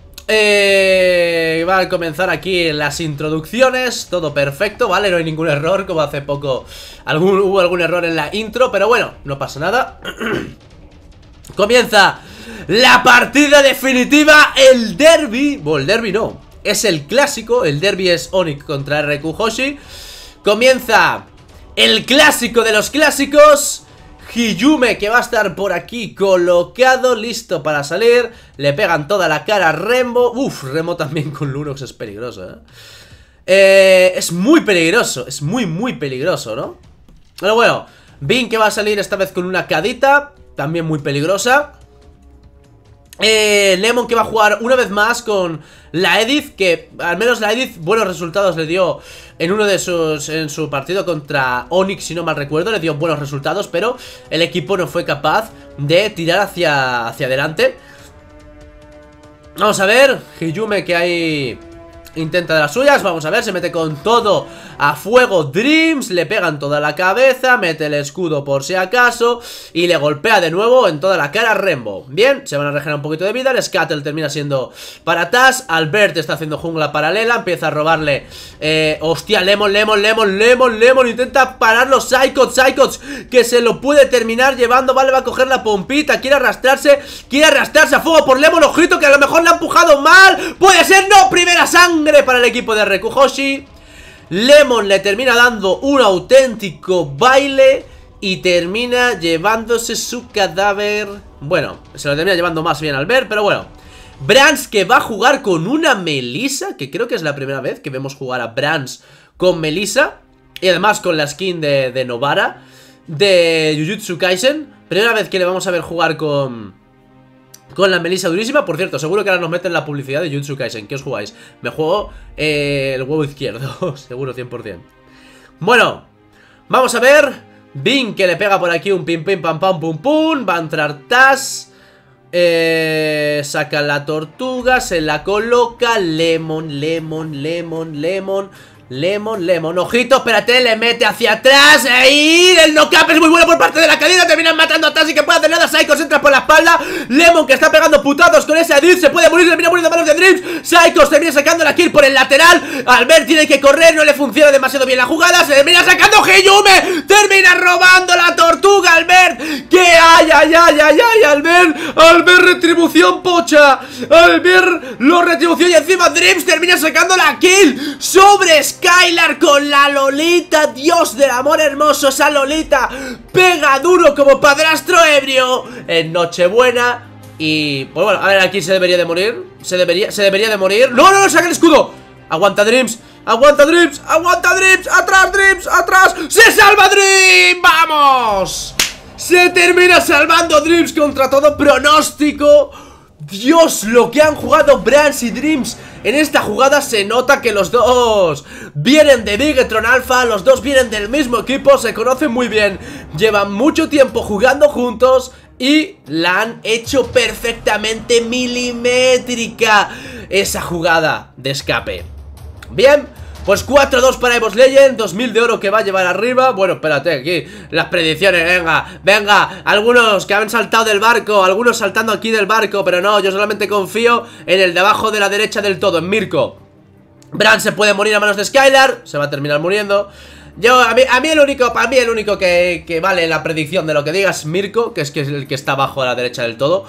eh, Va a comenzar aquí las introducciones. Todo perfecto, ¿vale? No hay ningún error, como hace poco algún, hubo algún error en la intro. Pero bueno, no pasa nada. Comienza la partida definitiva, el derby. Bueno, el derby no, es el clásico. El derby es Onyx contra R Q Hoshi. Comienza el clásico de los clásicos. Hiyume, que va a estar por aquí colocado, listo para salir. Le pegan toda la cara a Rembo. Uf, Rembo también con Lunox es peligroso, ¿eh? Eh, es muy peligroso, es muy muy peligroso, ¿no? Pero bueno, Bin, que va a salir esta vez con una cadita, también muy peligrosa. Eh, Lemon, que va a jugar una vez más con la Edith, que al menos la Edith buenos resultados le dio en uno de sus, en su partido contra Onyx, si no mal recuerdo, le dio buenos resultados, pero el equipo no fue capaz de tirar hacia, hacia adelante. Vamos a ver, Hiyume, que hay... intenta de las suyas, vamos a ver, se mete con todo a fuego Dreams, le pegan toda la cabeza, mete el escudo por si acaso y le golpea de nuevo en toda la cara a Rembo. Bien, se van a regenerar un poquito de vida, el Scuttle termina siendo para Taz, Albert está haciendo jungla paralela, empieza a robarle, eh, hostia, Lemon, Lemon, Lemon, Lemon, Lemon, intenta parar los Psychots, Psychots, que se lo puede terminar llevando, vale, va a coger la pompita, quiere arrastrarse, quiere arrastrarse a fuego por Lemon, ojito que a lo mejor le ha empujado mal, puede ser, no, primera sangre para el equipo de R Q Hoshi. Lemon le termina dando un auténtico baile y termina llevándose su cadáver. Bueno, se lo termina llevando más bien al ver, pero bueno. Brans, que va a jugar con una Melissa, que creo que es la primera vez que vemos jugar a Brans con Melissa. Y además con la skin de, de Novara de Jujutsu Kaisen. Primera vez que le vamos a ver jugar con... con la Melissa durísima. Por cierto, seguro que ahora nos meten la publicidad de Jujutsu Kaisen. ¿Qué os jugáis? Me juego eh, el huevo izquierdo. Seguro, cien por cien. Bueno, vamos a ver. Bin, que le pega por aquí un pim pim pam pam pum pum. Va a entrar Taz. Eh, saca la tortuga, se la coloca. Lemon, Lemon, Lemon, Lemon. Lemon, Lemon, ojito, espérate, le mete hacia atrás. Ahí, el knock-up es muy bueno por parte de la cadena. Terminan matando a Taz y que puede hacer nada. Psychos entra por la espalda. Lemon, que está pegando putazos con ese Edith, se puede morir, termina muriendo a manos de Dreams. Psychos termina sacando la kill por el lateral. Albert tiene que correr, no le funciona demasiado bien la jugada. Se termina sacando Hiyume. Termina robando la tortuga, Albert. Que ay, ay, ay, ay, ay, Albert. Albert, retribución pocha. Albert, lo retribución y encima Dreams termina sacando la kill sobre Skylar con la Lolita. Dios del amor hermoso, esa Lolita pega duro como padrastro ebrio en Nochebuena. Y pues bueno, a ver, aquí se debería de morir. Se debería, se debería de morir. ¡No, no, no! ¡Saca el escudo! Aguanta Dreams, aguanta Dreams, aguanta Dreams. Atrás Dreams, atrás. ¡Se salva Dreams! ¡Vamos! Se termina salvando Dreams contra todo pronóstico. Dios, lo que han jugado Brans y Dreams en esta jugada. Se nota que los dos vienen de Bigetron Alpha, los dos vienen del mismo equipo, se conocen muy bien, llevan mucho tiempo jugando juntos y la han hecho perfectamente milimétrica esa jugada de escape. Bien, pues cuatro dos para Evos Legends, dos mil de oro que va a llevar arriba. Bueno, espérate, aquí las predicciones, venga, venga. Algunos que han saltado del barco, algunos saltando aquí del barco, pero no, yo solamente confío en el de abajo de la derecha del todo, en Mirko. Bran se puede morir a manos de Skylar, se va a terminar muriendo. Yo, a mí, a mí el único, para mí el único que, que vale la predicción de lo que digas Mirko, que es que es el que está abajo a la derecha del todo,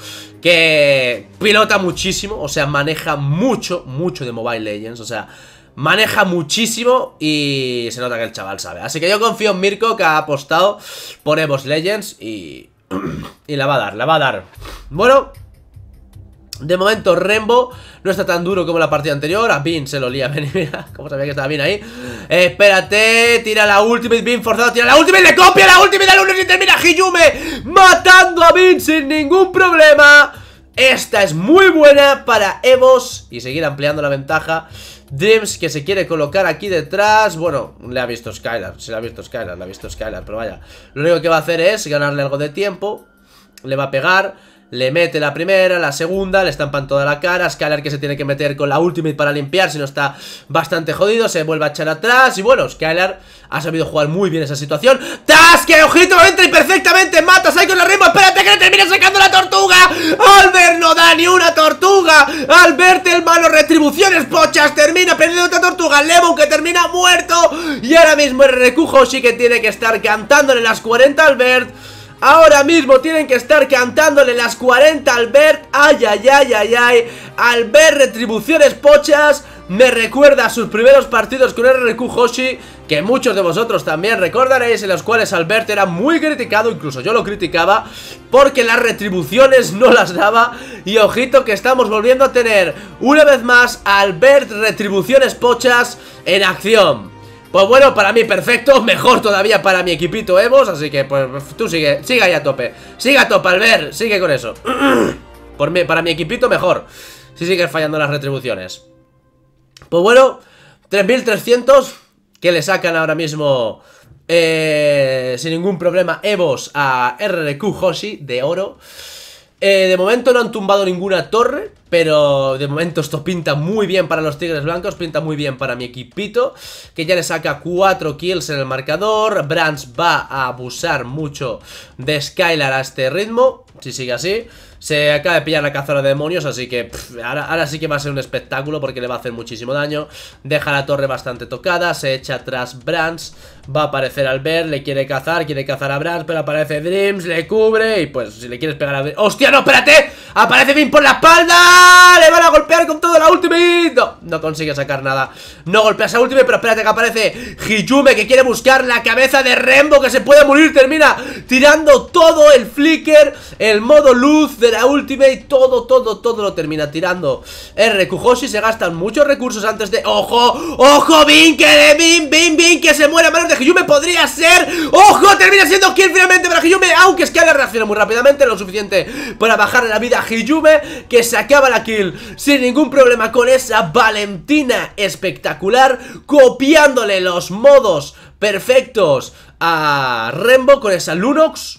que pilota muchísimo, o sea, maneja mucho, mucho de Mobile Legends, o sea, maneja muchísimo y se nota que el chaval sabe. Así que yo confío en Mirko, que ha apostado por Evos Legends y, y la va a dar, la va a dar. Bueno, De momento Rembo no está tan duro como la partida anterior. A Bean se lo lía, mira, como sabía que estaba Bean ahí. eh, Espérate, tira la ultimate, Bean forzado, tira la ultimate, le copia la ultimate al uno y termina Hiyume matando a Bean sin ningún problema. Esta es muy buena para Evos y seguir ampliando la ventaja. Dreams que se quiere colocar aquí detrás. Bueno, le ha visto Skylar, se le ha visto Skylar, le ha visto Skylar, pero vaya, lo único que va a hacer es ganarle algo de tiempo. Le va a pegar. Le mete la primera, la segunda, le estampan toda la cara. Skylar que se tiene que meter con la ultimate para limpiar, si no está bastante jodido. Se vuelve a echar atrás y bueno, Skylar ha sabido jugar muy bien esa situación. ¡Tas! ¡Que ojito! Entra y perfectamente mata a con la Rembo. ¡Espérate que le termina sacando la tortuga! ¡Albert no da ni una tortuga! ¡Albert el malo! Retribuciones pochas. Termina perdiendo otra tortuga. Lemon que termina muerto. Y ahora mismo el R R Q Hoshi que tiene que estar cantándole las cuarenta a Albert. Ahora mismo tienen que estar cantándole las cuarenta a Albert. Ay, ay, ay, ay, ay. Albert retribuciones pochas. Me recuerda a sus primeros partidos con R R Q Hoshi, que muchos de vosotros también recordaréis, en los cuales Albert era muy criticado, incluso yo lo criticaba, porque las retribuciones no las daba. Y ojito que estamos volviendo a tener una vez más a Albert retribuciones pochas en acción. Pues bueno, para mí perfecto, mejor todavía para mi equipito Evos, así que pues tú sigue, sigue ahí a tope. Sigue a tope, Albert, sigue con eso. Por mí, para mi equipito mejor, si sigues fallando las retribuciones. Pues bueno, tres mil trescientos que le sacan ahora mismo eh, sin ningún problema Evos a R R Q Hoshi de oro. Eh, de momento no han tumbado ninguna torre, pero de momento esto pinta muy bien para los Tigres Blancos, pinta muy bien para mi equipito, que ya le saca cuatro kills en el marcador. Brands va a abusar mucho de Skylar a este ritmo, si sigue así. Se acaba de pillar la cazadora de demonios, así que pff, ahora, ahora sí que va a ser un espectáculo porque le va a hacer muchísimo daño. Deja la torre bastante tocada, se echa atrás Brands. Va a aparecer Albert, le quiere cazar, quiere cazar a Brands, pero aparece Dreams, le cubre. Y pues si le quieres pegar a... ¡Hostia, no, espérate! ¡Aparece Bean por la espalda! ¡Le van a golpear con todo la ultimate! No, no consigue sacar nada. No golpea esa ultimate, pero espérate que aparece Hiyume, que quiere buscar la cabeza de Rembo, que se puede morir. Termina tirando todo el flicker, el modo luz de la ultimate, todo, todo, todo lo termina tirando R R Q Hoshi. Se gastan muchos recursos antes de... ¡Ojo! ¡Ojo! Bean, que de Bean, Bean, Bean, que se muere a manos de Hiyume. Podría ser... ¡Ojo! Termina siendo kill finalmente para Hiyume, aunque es que le reacciona muy rápidamente, lo suficiente para bajarle la vida a Hiyume, que se acaba la kill sin ningún problema con esa Valentina espectacular, copiándole los modos perfectos a Rembo con esa Lunox.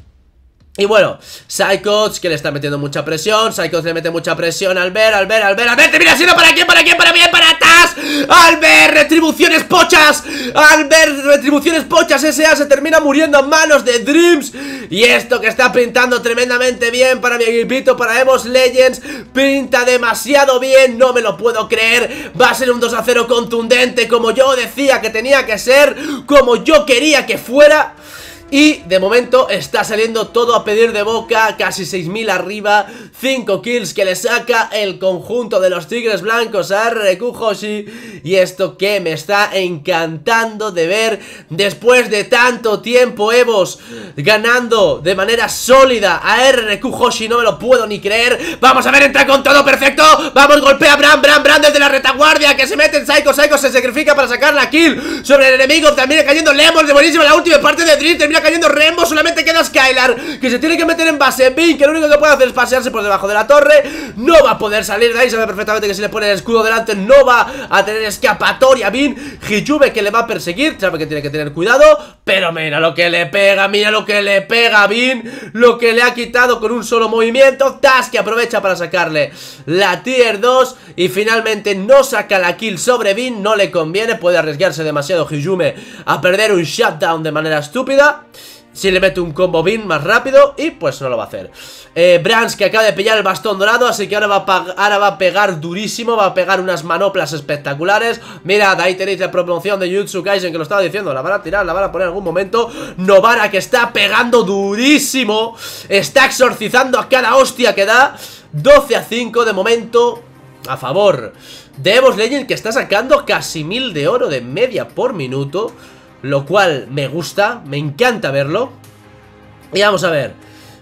Y bueno, Psychots que le está metiendo mucha presión. Psychots le mete mucha presión a Albert, Albert, Albert, Albert, mira, siendo para quién, para quién, para bien, para atrás. Albert, retribuciones pochas. Albert, retribuciones pochas. S A se termina muriendo a manos de Dreams. Y esto que está pintando tremendamente bien para mi equipito, para Evos Legends. Pinta demasiado bien, no me lo puedo creer. Va a ser un dos a cero contundente, como yo decía que tenía que ser, como yo quería que fuera. Y de momento está saliendo todo a pedir de boca, casi seis mil arriba, cinco kills que le saca el conjunto de los Tigres Blancos a R R Q Hoshi. Y esto que me está encantando de ver después de tanto tiempo, Evos ganando de manera sólida a R R Q Hoshi, no me lo puedo ni creer. Vamos a ver, entra con todo, perfecto. Vamos, golpea a Bran, Bran, Bran desde la retaguardia, que se mete en Psycho, Psycho se sacrifica para sacar la kill sobre el enemigo. Termina cayendo Lemon, de buenísima la última parte de Dream, termina cayendo Rembo, solamente queda Skylar, que se tiene que meter en base. Bean, que lo único que puede hacer es pasearse por debajo de la torre. No va a poder salir de ahí, sabe perfectamente que si le pone el escudo delante no va a tener escapatoria. Bean, Hiyume que le va a perseguir, sabe que tiene que tener cuidado, pero mira lo que le pega, mira lo que le pega a Bean, lo que le ha quitado con un solo movimiento. Tas que aprovecha para sacarle la tier dos y finalmente no saca la kill sobre Bean, no le conviene, puede arriesgarse demasiado Hiyume a perder un shutdown de manera estúpida. Si le mete un combo Bean más rápido, y pues no lo va a hacer. eh, Brands que acaba de pillar el bastón dorado, así que ahora va, a ahora va a pegar durísimo. Va a pegar unas manoplas espectaculares. Mirad, ahí tenéis la promoción de Jujutsu Kaisen, que lo estaba diciendo. La van a tirar, la van a poner en algún momento. Novara que está pegando durísimo, está exorcizando a cada hostia que da. Doce a cinco de momento a favor de Evos Legends, que está sacando casi mil de oro de media por minuto, lo cual me gusta, me encanta verlo. Y vamos a ver,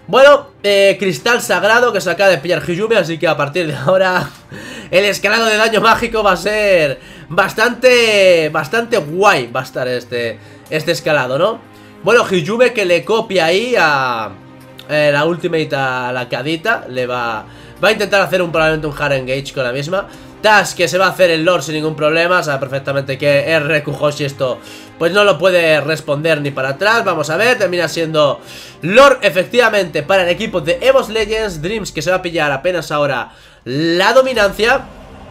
Bueno, eh, cristal sagrado que se acaba de pillar Hyume, así que a partir de ahora el escalado de daño mágico va a ser bastante, bastante guay va a estar este, este escalado, ¿no? Bueno, Hyume que le copia ahí a eh, la ultimate a la Kadita, le va, va a intentar hacer un, probablemente un hard engage con la misma. Task que se va a hacer el Lord sin ningún problema, sabe perfectamente que R Q Hoshi esto pues no lo puede responder ni para atrás. Vamos a ver, termina siendo Lord efectivamente para el equipo de EVOS Legends. Dreams que se va a pillar apenas ahora la dominancia.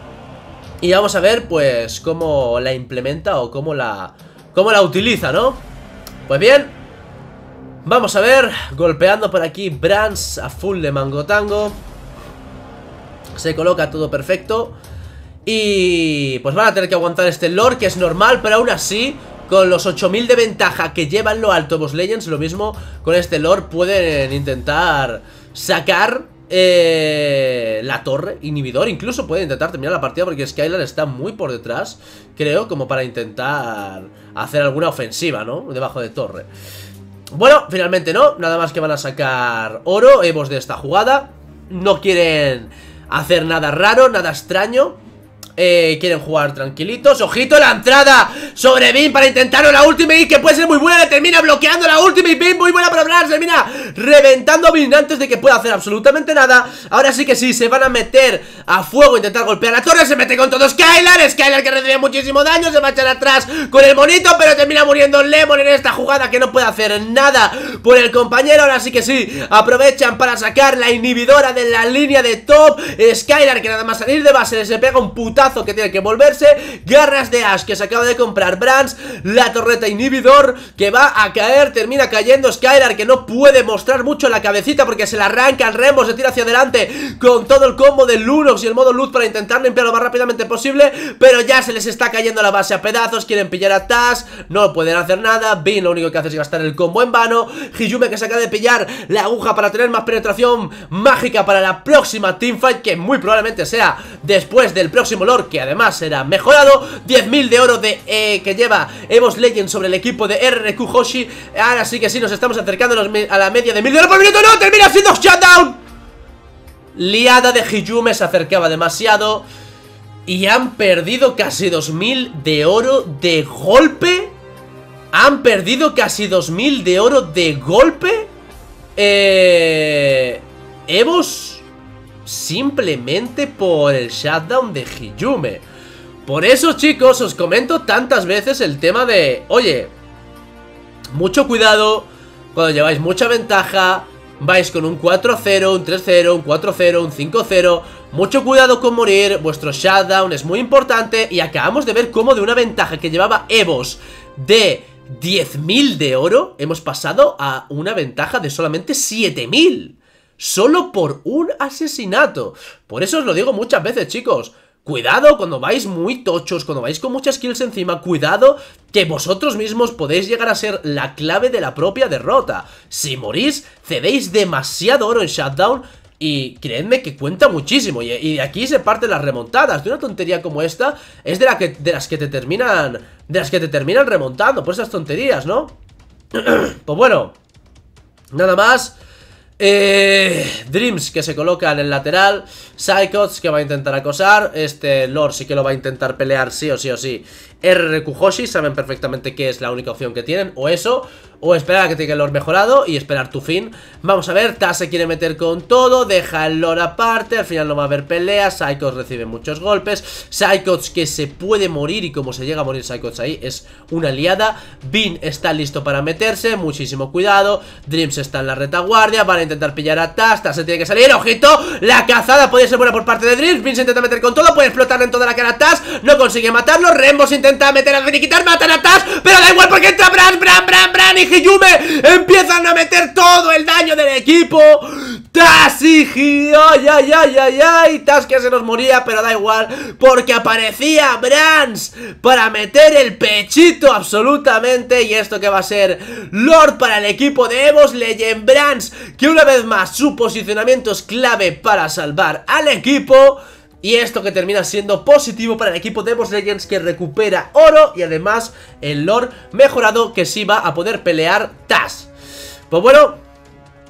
Y vamos a ver pues cómo la implementa o cómo la, cómo la utiliza, ¿no? Pues bien, vamos a ver, golpeando por aquí Brands a full de Mango Tango. Se coloca todo perfecto. Y pues van a tener que aguantar este Lord, que es normal, pero aún así, con los ocho mil de ventaja que lleva en lo alto EVOS Legends, lo mismo con este Lord pueden intentar sacar eh, la torre, inhibidor. Incluso pueden intentar terminar la partida porque Skylar está muy por detrás, creo, como para intentar hacer alguna ofensiva, ¿no? Debajo de torre. Bueno, finalmente no, nada más que van a sacar oro EVOS de esta jugada. No quieren hacer nada raro, nada extraño. Eh, quieren jugar tranquilitos. ¡Ojito la entrada sobre Beam para intentarlo la ultimate! Que puede ser muy buena. Le termina bloqueando la ultimate. Beam muy buena para Blast. Termina reventando a Beam antes de que pueda hacer absolutamente nada. Ahora sí que sí, se van a meter a fuego, intentar golpear la torre. Se mete con todo Skylar. Skylar que recibe muchísimo daño. Se va a echar atrás con el monito, pero termina muriendo Lemon en esta jugada que no puede hacer nada por el compañero. Ahora sí que sí, aprovechan para sacar la inhibidora de la línea de top. Skylar que nada más salir de base se pega un putazo que tiene que volverse. Garras de Ash que se acaba de comprar Brands. La torreta inhibidor que va a caer. Termina cayendo Skylar que no puede mostrar mucho la cabecita porque se la arranca el Remo. Se tira hacia adelante con todo el combo del Lunox y el modo luz para intentar limpiar lo más rápidamente posible. Pero ya se les está cayendo la base a pedazos. Quieren pillar a Taz. No pueden hacer nada. Bean lo único que hace es gastar el combo en vano. Hyume que se acaba de pillar la aguja para tener más penetración mágica para la próxima teamfight, que muy probablemente sea después del próximo Lord, que además será mejorado. Diez mil de oro de eh, que lleva EVOS Legends sobre el equipo de R Q Hoshi. Ahora sí que sí, nos estamos acercando a la media de mil de oro por minuto. ¡No! ¡Termina siendo shutdown! Liada de Hyume, se acercaba demasiado. Y han perdido casi dos mil de oro de golpe. Han perdido casi dos mil de oro de golpe. Eh... EVOS simplemente por el shutdown de Hyume. Por eso, chicos, os comento tantas veces el tema de, oye, mucho cuidado cuando lleváis mucha ventaja, vais con un cuatro cero, un tres cero, un cuatro cero, un cinco cero. Mucho cuidado con morir, vuestro shutdown es muy importante. Y acabamos de ver cómo de una ventaja que llevaba EVOS de diez mil de oro, hemos pasado a una ventaja de solamente siete mil. Solo por un asesinato. Por eso os lo digo muchas veces, chicos. Cuidado cuando vais muy tochos, cuando vais con muchas kills encima. Cuidado que vosotros mismos podéis llegar a ser la clave de la propia derrota. Si morís, cedéis demasiado oro en shutdown. Y creedme que cuenta muchísimo. Y, y de aquí se parten las remontadas. De una tontería como esta es de, la que, de las que te terminan De las que te terminan remontando por esas tonterías, ¿no? Pues bueno, nada más. Eh, Dreams que se coloca en el lateral. Psychots que va a intentar acosar. Este Lord sí que lo va a intentar pelear sí o sí o sí. R Q Hoshi, saben perfectamente que es la única opción que tienen. O eso, o esperar a que tenga el Lord mejorado y esperar tu fin. Vamos a ver, Taz se quiere meter con todo. Deja el Lord aparte, al final no va a haber pelea. Psychots recibe muchos golpes. Psychots que se puede morir, y como se llega a morir Psychots ahí es una liada. Bean está listo para meterse, muchísimo cuidado. Dreams está en la retaguardia, van a intentar pillar a Taz. Taz se tiene que salir, ojito. La cazada puede ser buena por parte de Dreams. Bean se intenta meter con todo, puede explotarle en toda la cara a Taz. No consigue matarlo, Rembo se intenta meter a finiquitar, matan a Taz, pero da igual porque entra Bran, Bran, Bran, Bran y Hyume. Empiezan a meter todo el daño del equipo. Taz y Hyume, ay, ay, ay, ay, ay. Taz que se nos moría, pero da igual porque aparecía Brans para meter el pechito absolutamente. Y esto que va a ser Lord para el equipo de EVOS Legends. Brans que una vez más su posicionamiento es clave para salvar al equipo. Y esto que termina siendo positivo para el equipo de EVOS Legends, que recupera oro y además el Lord mejorado que sí va a poder pelear Taz. Pues bueno,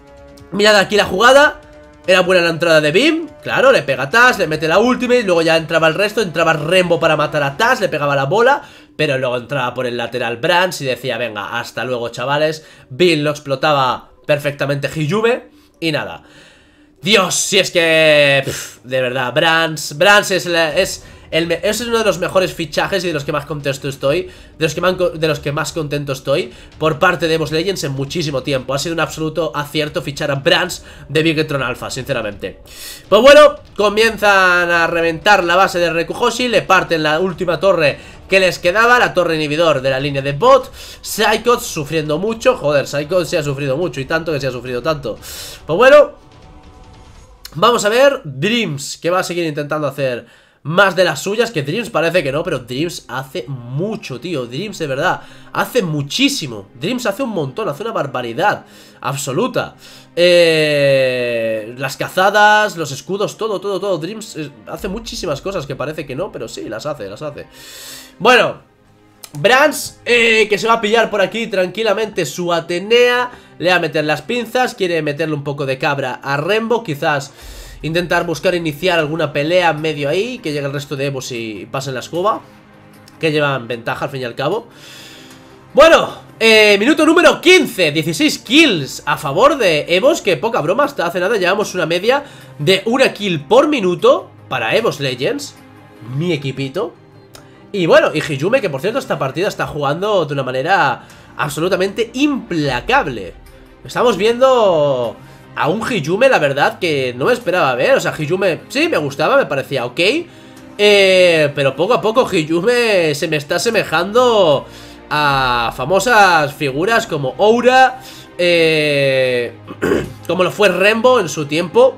Mirad aquí la jugada. Era buena la entrada de Bim. Claro, le pega a Taz, le mete la ultimate. Luego ya entraba el resto, entraba Rembo para matar a Taz, le pegaba la bola. Pero luego entraba por el lateral Brands y decía, venga, hasta luego chavales. Bim lo explotaba perfectamente Hiyume. Y nada. Dios, si es que... Pff, de verdad, Brands Brands es, la, es, el, es uno de los mejores fichajes y de los que más contento estoy. De los, que más, de los que más contento estoy por parte de Evos Legends en muchísimo tiempo. Ha sido un absoluto acierto fichar a Brands de Bigetron Alpha, sinceramente. Pues bueno, comienzan a reventar la base de Rekuhoshi. Le parten la última torre que les quedaba, la torre inhibidor de la línea de bot. Psychots sufriendo mucho. Joder, Psychots se ha sufrido mucho y tanto que se ha sufrido tanto. Pues bueno, vamos a ver Dreams, que va a seguir intentando hacer más de las suyas. Que Dreams parece que no, pero Dreams hace mucho, tío. Dreams de verdad hace muchísimo. Dreams hace un montón, hace una barbaridad absoluta. eh, Las cazadas, los escudos, todo, todo, todo. Dreams eh, hace muchísimas cosas que parece que no, pero sí, las hace, las hace. Bueno, Brands, eh, que se va a pillar por aquí tranquilamente su Atenea. Le va a meter las pinzas, quiere meterle un poco de cabra a Rembo. Quizás intentar buscar iniciar alguna pelea en medio ahí, que llegue el resto de Evos y pasen la escoba, que llevan ventaja al fin y al cabo. Bueno, eh, minuto número quince, dieciséis kills a favor de Evos, que poca broma, hasta hace nada llevamos una media de una kill por minuto para Evos Legends, mi equipito. Y bueno, y Hiyume, que por cierto esta partida está jugando de una manera absolutamente implacable. Estamos viendo a un Hiyume, la verdad, que no me esperaba ver. O sea, Hiyume sí me gustaba, me parecía ok, eh, pero poco a poco Hiyume se me está asemejando a famosas figuras como Oura, eh, como lo fue Rembo en su tiempo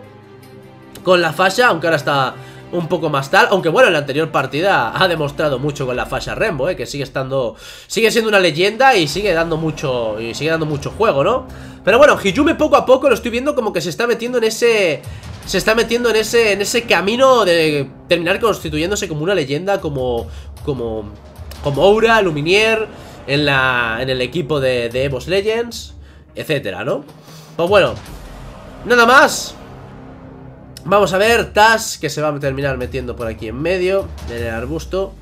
con la Fasha, aunque ahora está un poco más tal, aunque bueno, en la anterior partida ha demostrado mucho con la Fasha Rembo, eh, que sigue estando, sigue siendo una leyenda y sigue dando mucho, y sigue dando mucho juego, ¿no? Pero bueno, Hiyume poco a poco lo estoy viendo como que se está metiendo en ese, se está metiendo en ese, en ese camino de terminar constituyéndose como una leyenda, como, como, como Oura, Luminier, en la, en el equipo de, de Evos Legends, etcétera, ¿no? Pues bueno, nada más. Vamos a ver, Taz, que se va a terminar metiendo por aquí en medio, en el arbusto.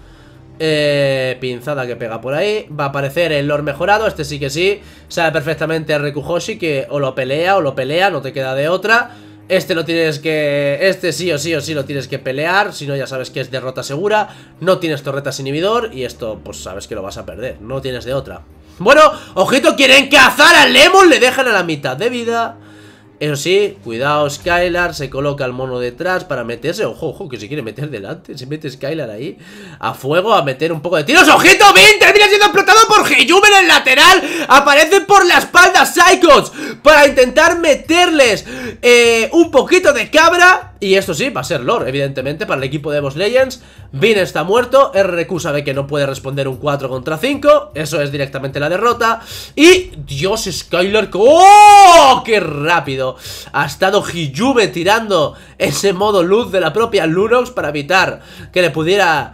eh, Pinzada que pega por ahí. Va a aparecer el Lord mejorado, este sí que sí. Sabe perfectamente a Rekuhoshi que o lo pelea o lo pelea, no te queda de otra. Este lo tienes que... Este sí o sí o sí lo tienes que pelear, si no ya sabes que es derrota segura. No tienes torretas inhibidor y esto pues sabes que lo vas a perder, no tienes de otra. Bueno, ojito, quieren cazar a Lemon, le dejan a la mitad de vida. Eso sí, cuidado, Skylar se coloca al mono detrás para meterse. Ojo, ojo, que se quiere meter delante. Se mete Skylar ahí a fuego a meter un poco de tiros. ¡Ojito! ¡Bin! Termina siendo explotado por Hiyume en el lateral. Aparece por la espalda Psychots para intentar meterles eh, un poquito de cabra. Y esto sí, va a ser Lord, evidentemente, para el equipo de Evos Legends. Bin está muerto. R Q sabe que no puede responder un cuatro contra cinco. Eso es directamente la derrota. Y, Dios, Skylar. ¡Oh! ¡Qué rápido! Ha estado Hiyume tirando ese modo luz de la propia Lunox para evitar que le pudiera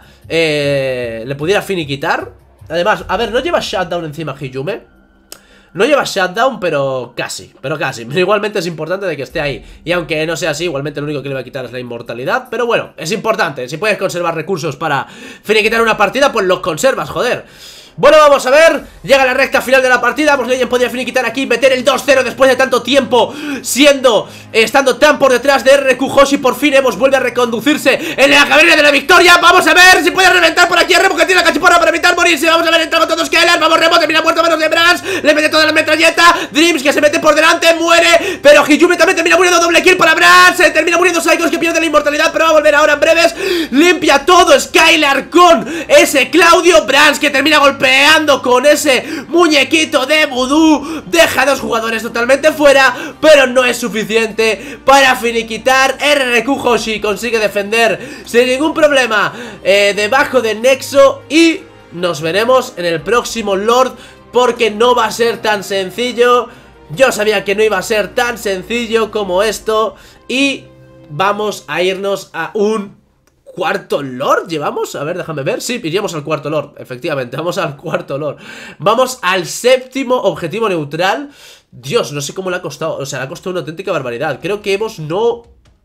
eh, le pudiera finiquitar. Además, a ver, no lleva shutdown encima Hiyume. No lleva shutdown, pero casi, pero casi. Pero igualmente es importante de que esté ahí. Y aunque no sea así, igualmente lo único que le va a quitar es la inmortalidad. Pero bueno, es importante. Si puedes conservar recursos para finiquitar una partida, pues los conservas, joder. Bueno, vamos a ver, llega la recta final de la partida. Evos Legends podría finiquitar aquí, meter el dos cero después de tanto tiempo siendo, eh, estando tan por detrás de Rekuhoshi. Por fin Evos vuelve a reconducirse en la caverna de la victoria. Vamos a ver si puede reventar por aquí a Remo, que tiene la cachiporra para evitar morirse. Vamos a ver, entramos todos Skylar, vamos Remo, termina muerto a manos de Brands. Le mete toda la metralleta, Dreams que se mete por delante, muere. Pero Hiyume también termina muriendo, doble kill para Brands. Se termina muriendo Psychos, que pierde la inmortalidad, pero va a volver ahora en breves. Limpia todo Skylar con ese Claudio. Brands que termina golpeando con ese muñequito de vudú. Deja a dos jugadores totalmente fuera, pero no es suficiente para finiquitar. Rekuhoshi consigue defender sin ningún problema eh, debajo del Nexo. Y nos veremos en el próximo Lord, porque no va a ser tan sencillo. Yo sabía que no iba a ser tan sencillo como esto. Y vamos a irnos a un ¿cuarto Lord? ¿Llevamos? A ver, déjame ver. Sí, iríamos al cuarto Lord, efectivamente. Vamos al cuarto Lord. Vamos al séptimo objetivo neutral Dios, no sé cómo le ha costado. O sea, le ha costado una auténtica barbaridad. Creo que Evos no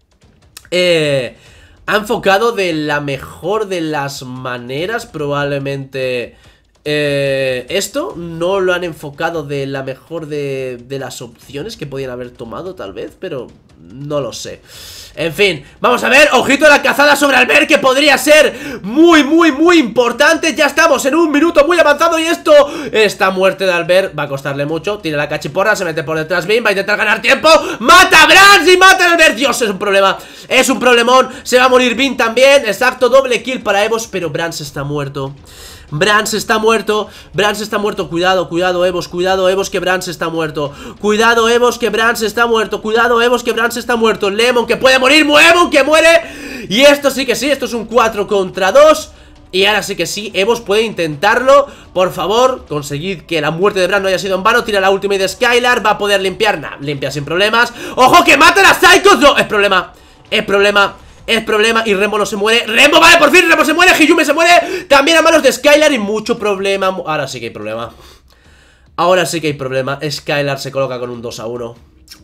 eh, ha enfocado de la mejor de las maneras. Probablemente eh, esto no lo han enfocado de la mejor de, de las opciones que podían haber tomado, tal vez. Pero no lo sé. En fin, vamos a ver, ojito a la cazada sobre Albert, que podría ser muy, muy, muy importante. Ya estamos en un minuto muy avanzado y esto, esta muerte de Albert va a costarle mucho. Tira la cachiporra, se mete por detrás Beam, va a intentar ganar tiempo. ¡Mata a Brans y mata a Albert! Dios, es un problema, es un problemón. Se va a morir Beam también, exacto, doble kill para Evos, pero Brans está muerto. Brans está muerto, Brans está muerto. Cuidado, cuidado Evos, cuidado Evos, que Brans está muerto. Cuidado Evos, que Brans está muerto. Cuidado Evos, que Brans está muerto. Lemon que puede morir, Lemon que muere. Y esto sí que sí, esto es un cuatro contra dos. Y ahora sí que sí, Evos puede intentarlo. Por favor, conseguid que la muerte de Brans no haya sido en vano. Tira la ultimate de Skylar, va a poder limpiar. Nah, limpia sin problemas. ¡Ojo que matan a Psychos! No, es problema, es problema. Es problema y Rembo no se muere. Rembo, vale, por fin, Rembo se muere. Hiyume se muere también a manos de Skylar y mucho problema. Ahora sí que hay problema. Ahora sí que hay problema. Skylar se coloca con un dos a uno.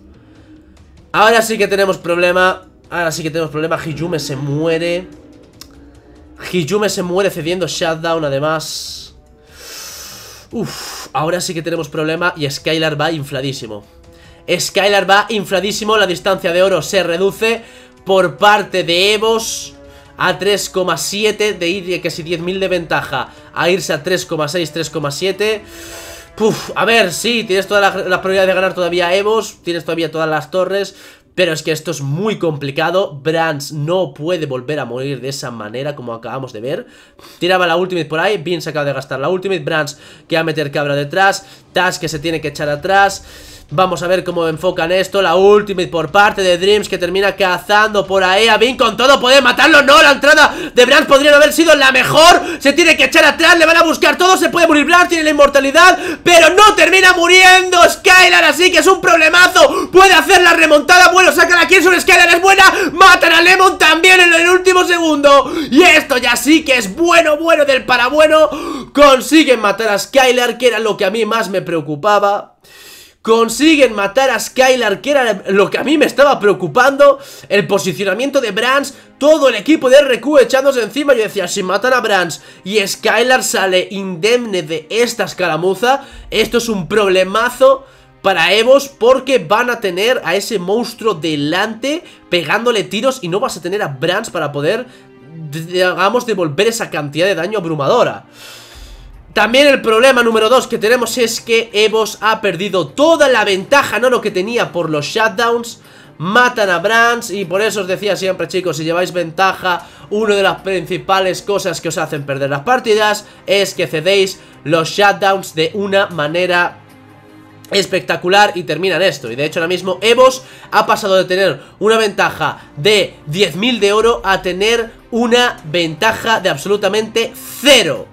Ahora sí que tenemos problema. Ahora sí que tenemos problema. Hiyume se muere. Hiyume se muere cediendo shutdown además. Uf, ahora sí que tenemos problema y Skylar va infladísimo. Skylar va infladísimo. La distancia de oro se reduce por parte de Evos a tres coma siete, de ir de casi diez mil de ventaja a irse a tres coma seis, tres coma siete. Puf, a ver, sí, tienes toda la, la probabilidad de ganar todavía Evos, tienes todavía todas las torres, pero es que esto es muy complicado. Brans no puede volver a morir de esa manera como acabamos de ver. Tiraba la ultimate por ahí, Bean se acaba de gastar la ultimate, Brans que va a meter cabra detrás, Tash que se tiene que echar atrás. Vamos a ver cómo enfocan esto. La ultimate por parte de Dreams, que termina cazando por ahí a Bean con todo. Poder matarlo, no, la entrada de Brans podría no haber sido la mejor. Se tiene que echar atrás, le van a buscar todo. Se puede morir Brans, tiene la inmortalidad, pero no termina muriendo Skylar, así que es un problemazo. Puede hacer la remontada, bueno, saca la kill sobre Skylar, es buena. Matan a Lemon también en el último segundo. Y esto ya sí que es bueno, bueno del para bueno. Consiguen matar a Skylar, que era lo que a mí más me preocupaba. Consiguen matar a Skylar, que era lo que a mí me estaba preocupando. El posicionamiento de Brans, todo el equipo de R Q echándose encima. Yo decía, si matan a Brans y Skylar sale indemne de esta escaramuza, esto es un problemazo para Evos, porque van a tener a ese monstruo delante pegándole tiros y no vas a tener a Brans para poder, digamos, devolver esa cantidad de daño abrumadora. También el problema número dos que tenemos es que Evos ha perdido toda la ventaja, no lo que tenía por los shutdowns. Matan a Brans y por eso os decía siempre, chicos, si lleváis ventaja, una de las principales cosas que os hacen perder las partidas es que cedéis los shutdowns de una manera espectacular y terminan esto. Y de hecho ahora mismo Evos ha pasado de tener una ventaja de diez mil de oro a tener una ventaja de absolutamente cero.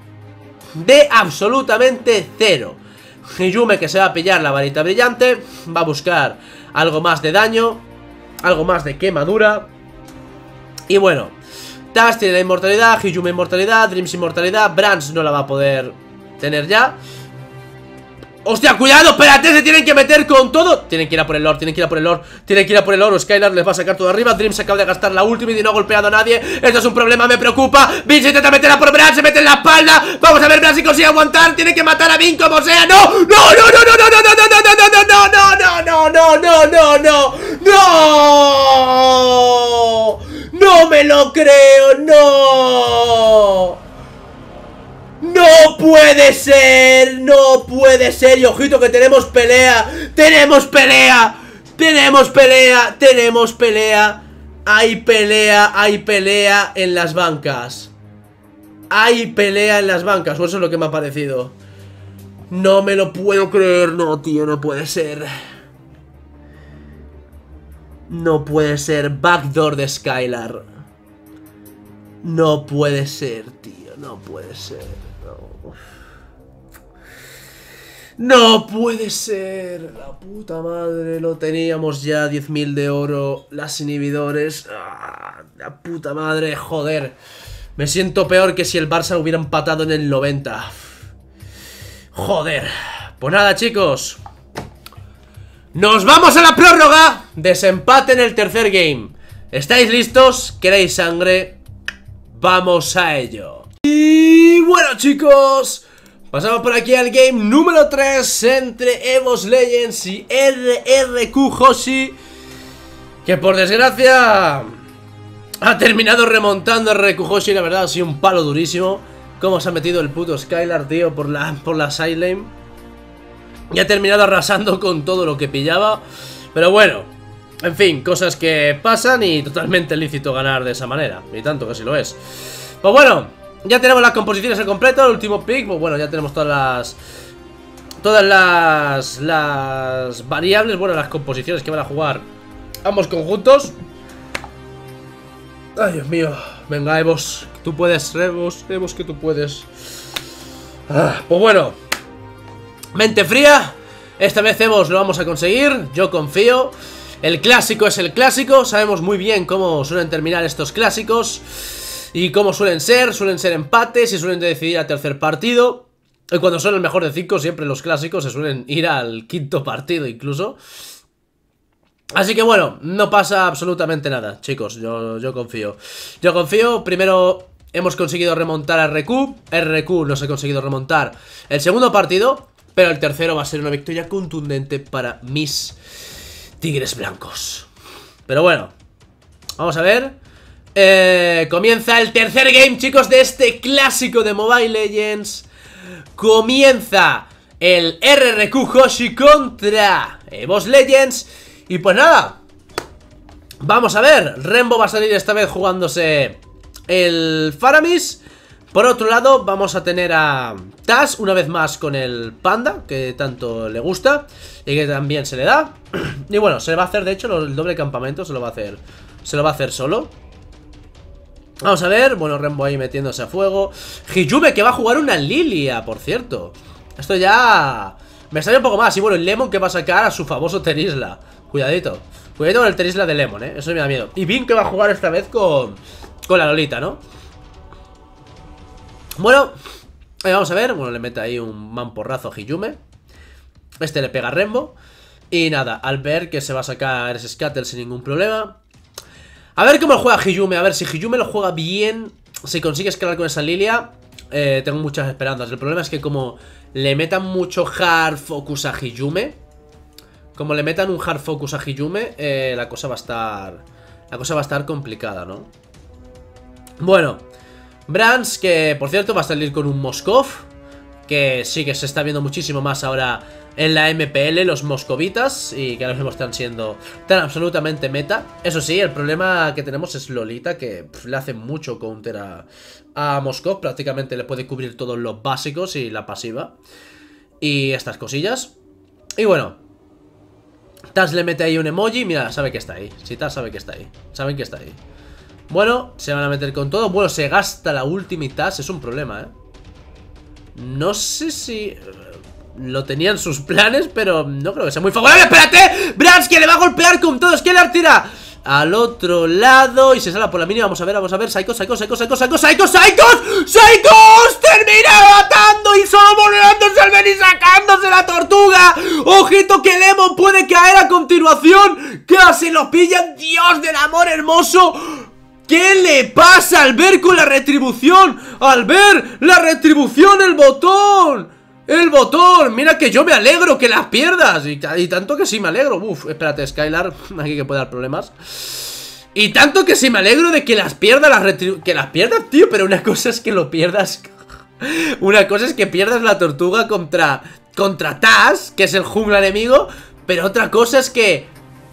De absolutamente cero. Hiyume, que se va a pillar la varita brillante, va a buscar algo más de daño, algo más de quemadura. Y bueno, Tash tiene la inmortalidad, Hiyume inmortalidad, Dreams inmortalidad, Brans no la va a poder tener ya. ¡Hostia, cuidado! ¡Espérate! Se tienen que meter con todo. Tienen que ir a por el Lord, tienen que ir a por el Lord. Tienen que ir a por el Lord. Skylar les va a sacar todo arriba. Dream se acaba de gastar la ultimate y no ha golpeado a nadie. Esto es un problema, me preocupa. Bean se intenta meter a por Brans, se mete en la espalda. Vamos a ver Brans si consigue aguantar. Tiene que matar a Bean como sea. ¡No! ¡No, no, no, no, no, no, no, no, no, no, no, no, no, no, no, no! ¡No! ¡No me lo creo! ¡No! ¡No puede ser! ¡No puede ser! Y ojito que tenemos pelea. ¡Tenemos pelea! ¡Tenemos pelea! ¡Tenemos pelea! Hay pelea, hay pelea en las bancas. Hay pelea en las bancas, o eso es lo que me ha parecido. No me lo puedo creer. No, tío, no puede ser. No puede ser. Backdoor de Skylar. No puede ser, tío. No puede ser. No. No puede ser. La puta madre. Lo teníamos ya. diez mil de oro. Las inhibidores. Ah, la puta madre. Joder. Me siento peor que si el Barça hubiera empatado en el noventa. Joder. Pues nada, chicos. Nos vamos a la prórroga. Desempate en el tercer game. ¿Estáis listos? ¿Queréis sangre? Vamos a ello. Y bueno, chicos, pasamos por aquí al game número tres entre EVOS Legends y R R Q Hoshi, que por desgracia ha terminado remontando R R Q Hoshi. La verdad ha sido un palo durísimo. Cómo se ha metido el puto Skylar, tío, por la, por la side lane. Y ha terminado arrasando con todo lo que pillaba. Pero bueno, en fin, cosas que pasan y totalmente lícito ganar de esa manera. Y tanto que sí lo es. Pues bueno, ya tenemos las composiciones en completo. El último pick, pues bueno, ya tenemos todas las Todas las Las variables, bueno, las composiciones que van a jugar ambos conjuntos. Ay, Dios mío. Venga, Evos, tú puedes, Evos, Evos, que tú puedes. ah, Pues bueno, mente fría. Esta vez Evos lo vamos a conseguir. Yo confío. El clásico es el clásico. Sabemos muy bien cómo suelen terminar estos clásicos y cómo suelen ser. Suelen ser empates y suelen decidir al tercer partido. Y cuando son el mejor de cinco, siempre los clásicos se suelen ir al quinto partido incluso. Así que bueno, no pasa absolutamente nada, chicos, yo, yo confío. Yo confío, primero hemos conseguido remontar a R R Q. R R Q nos ha conseguido remontar el segundo partido, pero el tercero va a ser una victoria contundente para mis tigres blancos. Pero bueno, vamos a ver. eh, Comienza el tercer game, chicos, de este clásico de Mobile Legends. Comienza el R R Q Hoshi contra EVOS Legends. Y pues nada, vamos a ver. Rembo va a salir esta vez jugándose el Faramis. Por otro lado vamos a tener a Taz una vez más con el Panda, que tanto le gusta y que también se le da. Y bueno, se va a hacer, de hecho, el doble campamento se lo va a hacer Se lo va a hacer solo. Vamos a ver, bueno, Rembo ahí metiéndose a fuego. Hiyume, que va a jugar una Lilia, por cierto. Esto ya me sale un poco más. Y bueno, el Lemon, que va a sacar a su famoso Terisla. Cuidadito, cuidadito con el Terisla de Lemon, eh. Eso me da miedo. Y Bin, que va a jugar esta vez con Con la Lolita, ¿no? Bueno, eh, vamos a ver. Bueno, le mete ahí un mamporrazo a Hiyume. Este le pega a Rembo. Y nada, al ver que se va a sacar ese Scatter sin ningún problema. A ver cómo juega Hiyume. A ver si Hiyume lo juega bien, si consigue escalar con esa Lilia, eh, tengo muchas esperanzas. El problema es que como le metan mucho hard focus a Hiyume, Como le metan un hard focus a Hiyume, eh, La cosa va a estar La cosa va a estar complicada, ¿no? Bueno, Brands, que por cierto va a salir con un Moskov, que sí que se está viendo muchísimo más ahora en la M P L, los moscovitas, y que ahora mismo están siendo tan absolutamente meta. Eso sí, el problema que tenemos es Lolita, que pff, le hace mucho counter a, a Moskov. Prácticamente le puede cubrir todos los básicos y la pasiva y estas cosillas. Y bueno, Taz le mete ahí un emoji. Mira, sabe que está ahí. Si Taz sabe que está ahí, saben que está ahí. Bueno, se van a meter con todo. Bueno, se gasta la ultimate Taz. Es un problema, eh. No sé si lo tenían sus planes, pero no creo que sea muy favorable. ¡Espérate! Brands, que le va a golpear con todo. Skylar tira al otro lado y se sale por la mínima. Vamos a ver, vamos a ver. Psycho, Psycho, Psycho, Psycho, Psycho, Psycho, Psycho, Psycho. Termina matando y solo volándose al venir sacándose la tortuga. Ojito que Lemon puede caer a continuación. Casi lo pillan. Dios del amor hermoso. ¿Qué le pasa al ver con la retribución? Al ver la retribución, el botón. El botón, mira que yo me alegro que las pierdas. Y, y tanto que sí me alegro. Uf, espérate, Skylar, aquí que puede dar problemas. Y tanto que sí me alegro de que las pierdas, las retribu que las pierdas, tío. Pero una cosa es que lo pierdas. Una cosa es que pierdas la tortuga contra Contra Taz, que es el jungla enemigo. Pero otra cosa es que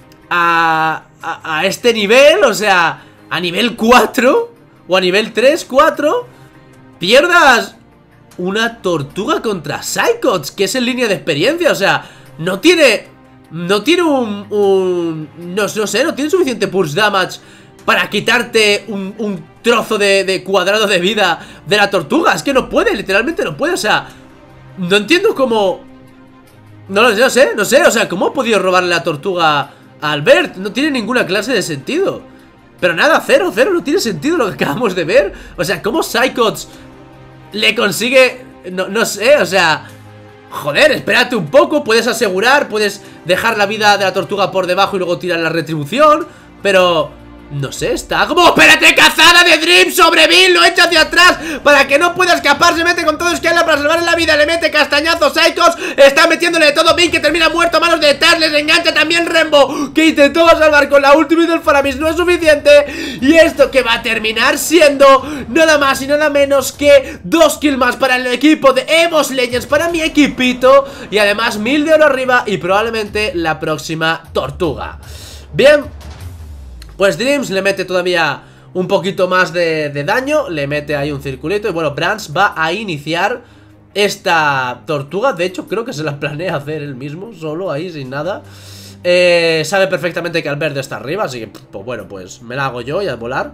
a, a, a este nivel, o sea, a nivel cuatro o a nivel tres, cuatro, pierdas una tortuga contra Psychots, que es en línea de experiencia. O sea, no tiene No tiene un, un no, no sé, no tiene suficiente pulse damage para quitarte un, un trozo de, de cuadrado de vida de la tortuga. Es que no puede, literalmente no puede. O sea, no entiendo cómo. No lo sé, no sé, no sé, o sea, ¿cómo ha podido robarle la tortuga a Albert? No tiene ninguna clase de sentido. Pero nada, cero, cero, no tiene sentido lo que acabamos de ver. O sea, ¿cómo Psychots le consigue? No, no sé, o sea, Joder, espérate un poco, puedes asegurar, puedes dejar la vida de la tortuga por debajo y luego tirar la retribución. Pero... no sé, está como... ¡espérate! ¡Cazada de Dream sobre Bill! Lo echa hacia atrás para que no pueda escapar. Se mete con todo Skylar para salvarle la vida. Le mete castañazos, Psychos. Está metiéndole de todo. Bill que termina muerto a manos de Taz. Les engancha también Rembo, que intentó salvar con la ultimate del Faramis. No es suficiente. Y esto que va a terminar siendo nada más y nada menos que dos kills más para el equipo de Evos Legends, para mi equipito. Y además mil de oro arriba y probablemente la próxima tortuga. Bien, pues Dreams le mete todavía un poquito más de, de daño. Le mete ahí un circulito. Y bueno, Brands va a iniciar esta tortuga. De hecho, creo que se la planea hacer él mismo, solo ahí, sin nada. eh, Sabe perfectamente que Albert está arriba, así que, pues bueno, pues me la hago yo y a volar.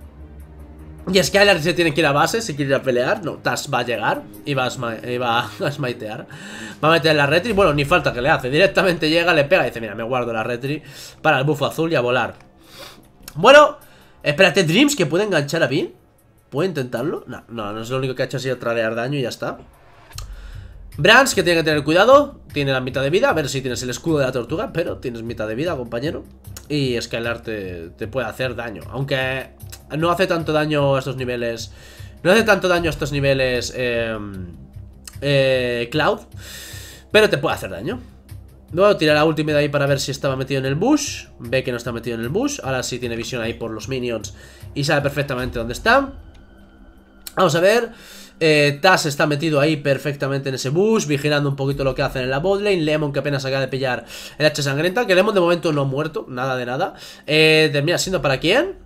Y Skylar se tiene que ir a base si quiere ir a pelear. No, Taz va a llegar y va a, y va a smitear. Va a meter la retri. Bueno, ni falta que le hace. Directamente llega, le pega y dice, mira, me guardo la retri para el bufo azul y a volar. Bueno, espérate, Dreams que puede enganchar a Bean. ¿Puede intentarlo? No, no, no es lo único que ha hecho, ha sido tradear daño y ya está. Brands que tiene que tener cuidado. Tiene la mitad de vida, a ver si tienes el escudo de la tortuga. Pero tienes mitad de vida, compañero. Y Skylar te, te puede hacer daño. Aunque no hace tanto daño a estos niveles. No hace tanto daño a estos niveles eh, eh, Cloud, pero te puede hacer daño. Luego tira la ultimate ahí para ver si estaba metido en el bush. Ve que no está metido en el bush. Ahora sí tiene visión ahí por los minions y sabe perfectamente dónde está. Vamos a ver. eh, Taz está metido ahí perfectamente en ese bush, vigilando un poquito lo que hacen en la botlane. Lemon que apenas acaba de pillar el hacha sangrienta. Que Lemon de momento no ha muerto, nada de nada. eh, Termina siendo para quién.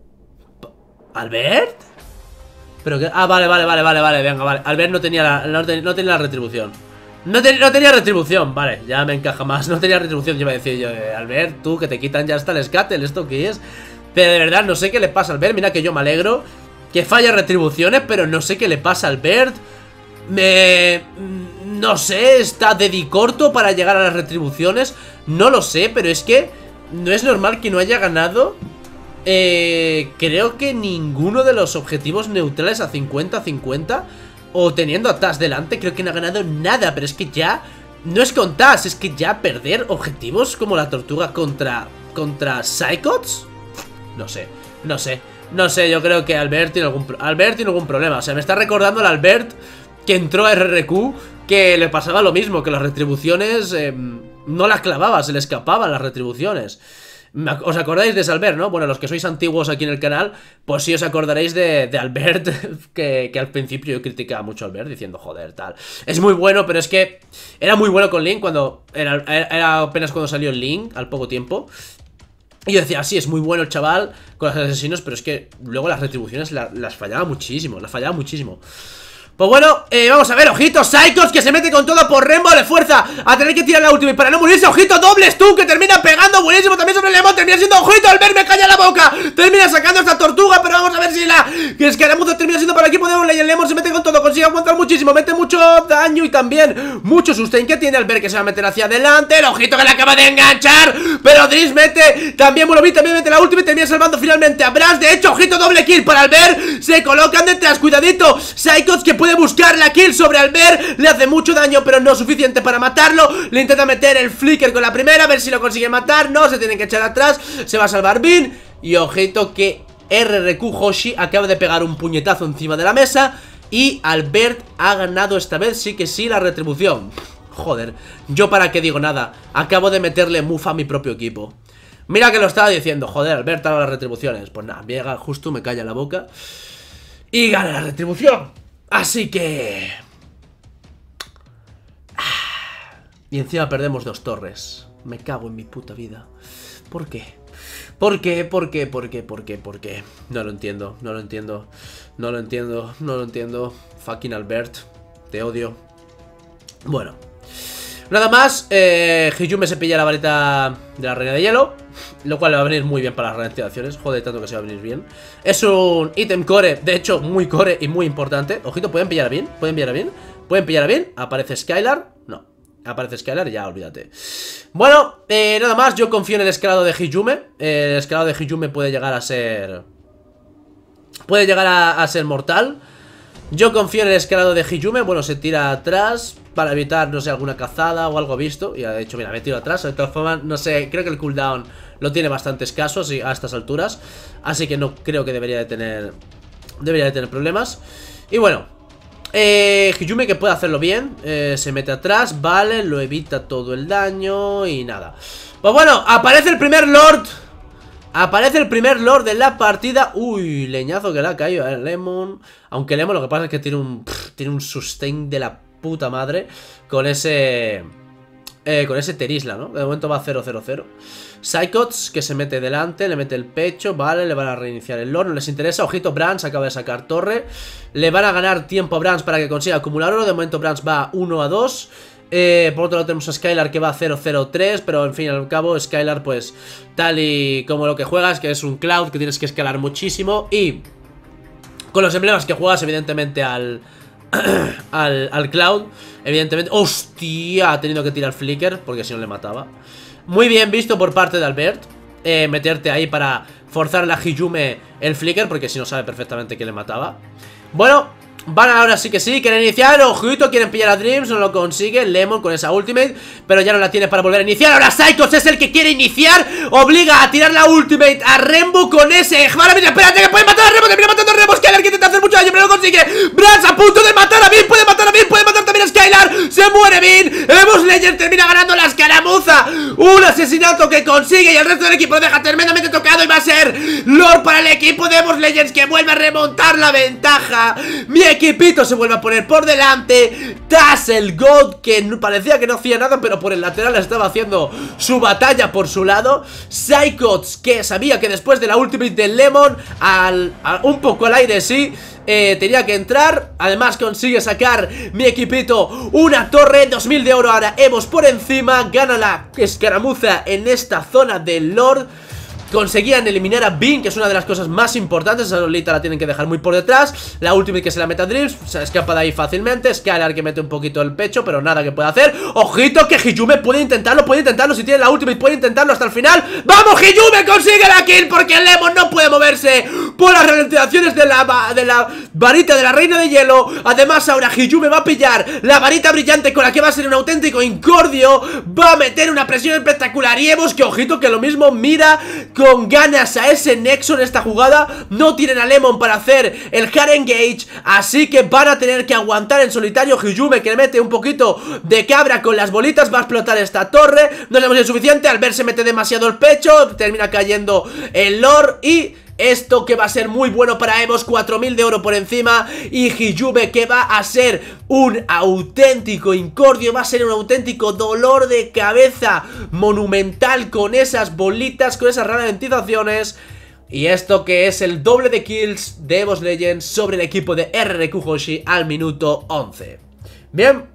¿Albert? Pero que... Ah, vale, vale, vale, vale, vale, venga, vale. Albert no tenía la, no, ten, no tenía la retribución. No, te, no tenía retribución, vale, ya me encaja más. No tenía retribución, yo iba a decir yo, eh, Albert, tú, que te quitan ya hasta el Scatel, ¿esto qué es? Pero de verdad, no sé qué le pasa a Albert. Mira que yo me alegro que falla retribuciones, pero no sé qué le pasa a Albert. Me... no sé, está de corto para llegar a las retribuciones. No lo sé, pero es que no es normal que no haya ganado... Eh, creo que ninguno de los objetivos neutrales a cincuenta cincuenta. O teniendo a Taz delante, creo que no ha ganado nada. Pero es que ya, no es con Taz, es que ya perder objetivos como la tortuga contra Contra Psychots. No sé, no sé No sé, yo creo que Albert tiene algún, Albert tiene algún problema. O sea, me está recordando al Albert que entró a R R Q, que le pasaba lo mismo, que las retribuciones eh, no las clavaba, se le escapaban las retribuciones. ¿Os acordáis de ese Albert, no? Bueno, los que sois antiguos aquí en el canal, pues sí os acordaréis de, de Albert, que, que al principio yo criticaba mucho a Albert diciendo, joder, tal. Es muy bueno, pero es que era muy bueno con Link cuando... Era, era apenas cuando salió Link, al poco tiempo. Y yo decía, sí, es muy bueno el chaval con los asesinos, pero es que luego las retribuciones la, las fallaba muchísimo, las fallaba muchísimo. Pues bueno, eh, vamos a ver, ojito, Psychos que se mete con todo por Rembo, le fuerza a tener que tirar la última y para no morirse, ojito, dobles tú, que termina pegando, buenísimo también sobre Lemon, termina siendo, ojito, Albert me calla la boca, termina sacando esta tortuga, pero vamos a ver si la, que es que la muza termina siendo para el equipo de Evos Legends. Lemon se mete con todo, consigue aguantar muchísimo, mete mucho daño y también mucho sustain que tiene Albert, que se va a meter hacia adelante, el ojito que le acaba de enganchar, pero Driss mete, también Molovit también mete la última y termina salvando finalmente a Brass, de hecho, ojito, doble kill para Albert, se colocan detrás, cuidadito, Psychos que puede buscar la kill sobre Albert, le hace mucho daño pero no suficiente para matarlo, le intenta meter el flicker con la primera, a ver si lo consigue matar, no, se tienen que echar atrás, se va a salvar Bean, y ojito que R R Q Hoshi acaba de pegar un puñetazo encima de la mesa y Albert ha ganado esta vez, sí que sí, la retribución. Joder, yo para qué digo nada, acabo de meterle mufa a mi propio equipo. Mira que lo estaba diciendo, joder, Albert ha dado las retribuciones, pues nada, llega justo, me calla la boca y gana la retribución. Así que... Y encima perdemos dos torres. Me cago en mi puta vida. ¿Por qué? ¿Por qué? ¿Por qué? ¿Por qué? ¿Por qué? ¿Por qué? No lo entiendo, no lo entiendo. No lo entiendo, no lo entiendo. Fucking Albert, te odio. Bueno, nada más, eh, Hyume se pilla la varita de la reina de hielo, lo cual le va a venir muy bien para las ralentizaciones. Joder, tanto que se va a venir bien. Es un ítem core, de hecho muy core y muy importante. Ojito, ¿pueden pillar a bien? ¿Pueden pillar a bien? ¿Pueden pillar a bien? ¿Aparece Skylar? No, aparece Skylar, ya olvídate. Bueno, eh, nada más, yo confío en el escalado de Hyume. eh, El escalado de Hyume puede llegar a ser... Puede llegar a, a ser mortal. Yo confío en el escalado de Hyume. Bueno, se tira atrás. para evitar, no sé, alguna cazada o algo visto. Y ha dicho, mira, me tiro atrás. De todas formas, no sé, creo que el cooldown lo tiene bastante escaso así, a estas alturas. Así que no creo que debería de tener Debería de tener problemas. Y bueno, eh, Hyume, que puede hacerlo bien, eh, se mete atrás, vale, lo evita todo el daño y nada. Pues bueno, aparece el primer Lord. Aparece el primer Lord de la partida. Uy, leñazo que le ha caído a Lemon. Aunque Lemon lo que pasa es que tiene un pff, tiene un sustain de la puta madre con ese eh, con ese Terisla, ¿no? De momento va cero cero cero. Psychots, que se mete delante, le mete el pecho, vale, le van a reiniciar el Lord, no les interesa. Ojito, Brands acaba de sacar torre. Le van a ganar tiempo a Brands para que consiga acumular oro. De momento Brands va uno a dos. Eh, por otro lado tenemos a Skylar que va a cero cero tres. Pero en fin, al cabo, Skylar pues tal y como lo que juegas, que es un Cloud, que tienes que escalar muchísimo. Y con los emblemas que juegas, evidentemente al... al, al Cloud, evidentemente. Hostia, ha tenido que tirar Flicker porque si no le mataba. Muy bien visto por parte de Albert, eh, meterte ahí para forzar a Hyume el Flicker, porque si no sabe perfectamente que le mataba. Bueno, van ahora sí que sí, quieren iniciar, ojito, quieren pillar a Dreams, no lo consigue, Lemon con esa ultimate, pero ya no la tiene para volver a iniciar. Ahora Psychos es el que quiere iniciar, obliga a tirar la ultimate a Rembo con ese... Maravilla, espérate, que puede matar a Rembo, termina matando a Rembo, Skylar que intenta hacer mucho daño, pero no consigue. Brands a punto de matar a Bean, puede matar a Bean, puede matar también a Skylar, se muere Bean, Evos Legends termina ganando la escaramuza, un asesinato que consigue y el resto del equipo lo deja tremendamente tocado y va a ser Lord para el equipo de Evos Legends que vuelve a remontar la ventaja. Mi equipito se vuelve a poner por delante. Taz el God, que parecía que no hacía nada, pero por el lateral estaba haciendo su batalla por su lado. Psychots, que sabía que después de la ultimate de Lemon, al, al, un poco al aire sí, eh, tenía que entrar. Además consigue sacar mi equipito una torre, dos mil de oro. Ahora Evos por encima, gana la escaramuza en esta zona del Lord. Conseguían eliminar a Bean, que es una de las cosas más importantes. Esa Lolita la tienen que dejar muy por detrás. La ultimate que se la mete a Dreams, se escapa de ahí fácilmente. Skylar que mete un poquito el pecho, pero nada que puede hacer. Ojito que Hyume puede intentarlo, puede intentarlo. Si tiene la ultimate puede intentarlo hasta el final. ¡Vamos, Hyume! ¡Consigue la kill! Porque Lemon no puede moverse por las ralentizaciones de la, de la varita de la reina de hielo. Además ahora Hyume va a pillar la varita brillante con la que va a ser un auténtico incordio. Va a meter una presión espectacular. Y vemos que, ojito, que lo mismo mira con ganas a ese Nexo en esta jugada. No tienen a Lemon para hacer el hard engage, así que van a tener que aguantar en solitario. Hyume, que le mete un poquito de cabra con las bolitas, va a explotar esta torre. No le hemos sido suficiente, al ver se mete demasiado el pecho, termina cayendo el Lord. Y esto que va a ser muy bueno para Evos, cuatro mil de oro por encima. Y Hyume, que va a ser un auténtico incordio, va a ser un auténtico dolor de cabeza monumental con esas bolitas, con esas ralentizaciones. Y esto que es el doble de kills de Evos Legends sobre el equipo de R R Q Hoshi al minuto once. Bien,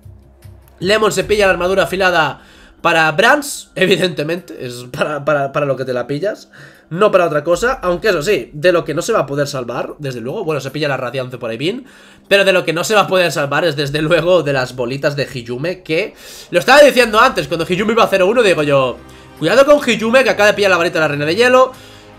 Lemon se pilla la armadura afilada para Brands, evidentemente, es para, para, para lo que te la pillas, no para otra cosa. Aunque eso sí, de lo que no se va a poder salvar, desde luego, bueno, se pilla la radiante por ahí bien, pero de lo que no se va a poder salvar es desde luego de las bolitas de Hyume, que lo estaba diciendo antes, cuando Hyume iba a cero uno, digo yo, cuidado con Hyume, que acaba de pillar la varita de la reina de hielo.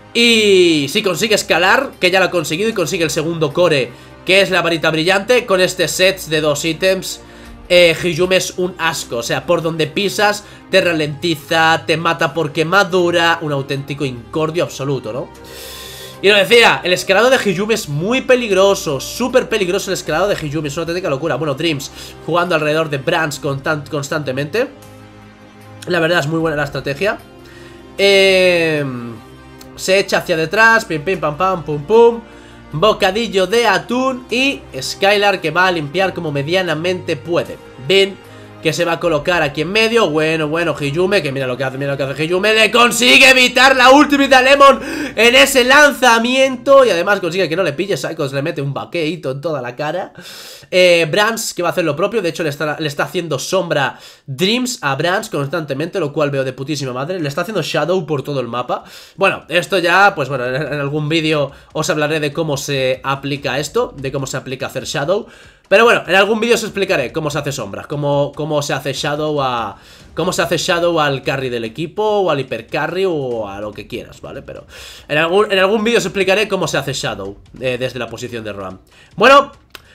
Y si consigue escalar, que ya lo ha conseguido, y consigue el segundo core, que es la varita brillante, con este set de dos ítems, eh, Hyume es un asco. O sea, por donde pisas te ralentiza, te mata por quemadura, un auténtico incordio absoluto, ¿no? Y lo decía, el escalado de Hyume es muy peligroso, súper peligroso el escalado de Hyume, es una auténtica locura. Bueno, Dreams jugando alrededor de Brands constantemente. La verdad es muy buena la estrategia. Eh... Se echa hacia detrás, pim pim pam pam, pum pum. Bocadillo de atún. Y Skylar, que va a limpiar como medianamente puede. Bin, que se va a colocar aquí en medio. Bueno, bueno, Hyume, que mira lo que hace, mira lo que hace Hyume. Le consigue evitar la ultimate a Lemon en ese lanzamiento. Y además consigue que no le pille. Psychos le mete un vaqueito en toda la cara. eh, Brands, que va a hacer lo propio. De hecho le está, le está haciendo sombra Dreams a Brands constantemente, lo cual veo de putísima madre. Le está haciendo Shadow por todo el mapa. Bueno, esto ya, pues bueno, en, en algún vídeo os hablaré de cómo se aplica esto, de cómo se aplica hacer Shadow. Pero bueno, en algún vídeo os explicaré cómo se hace sombra, cómo, cómo se hace Shadow a... Cómo se hace Shadow al carry del equipo, o al hiper carry, o a lo que quieras, ¿vale? Pero en algún, en algún vídeo os explicaré cómo se hace Shadow eh, desde la posición de Roam. Bueno,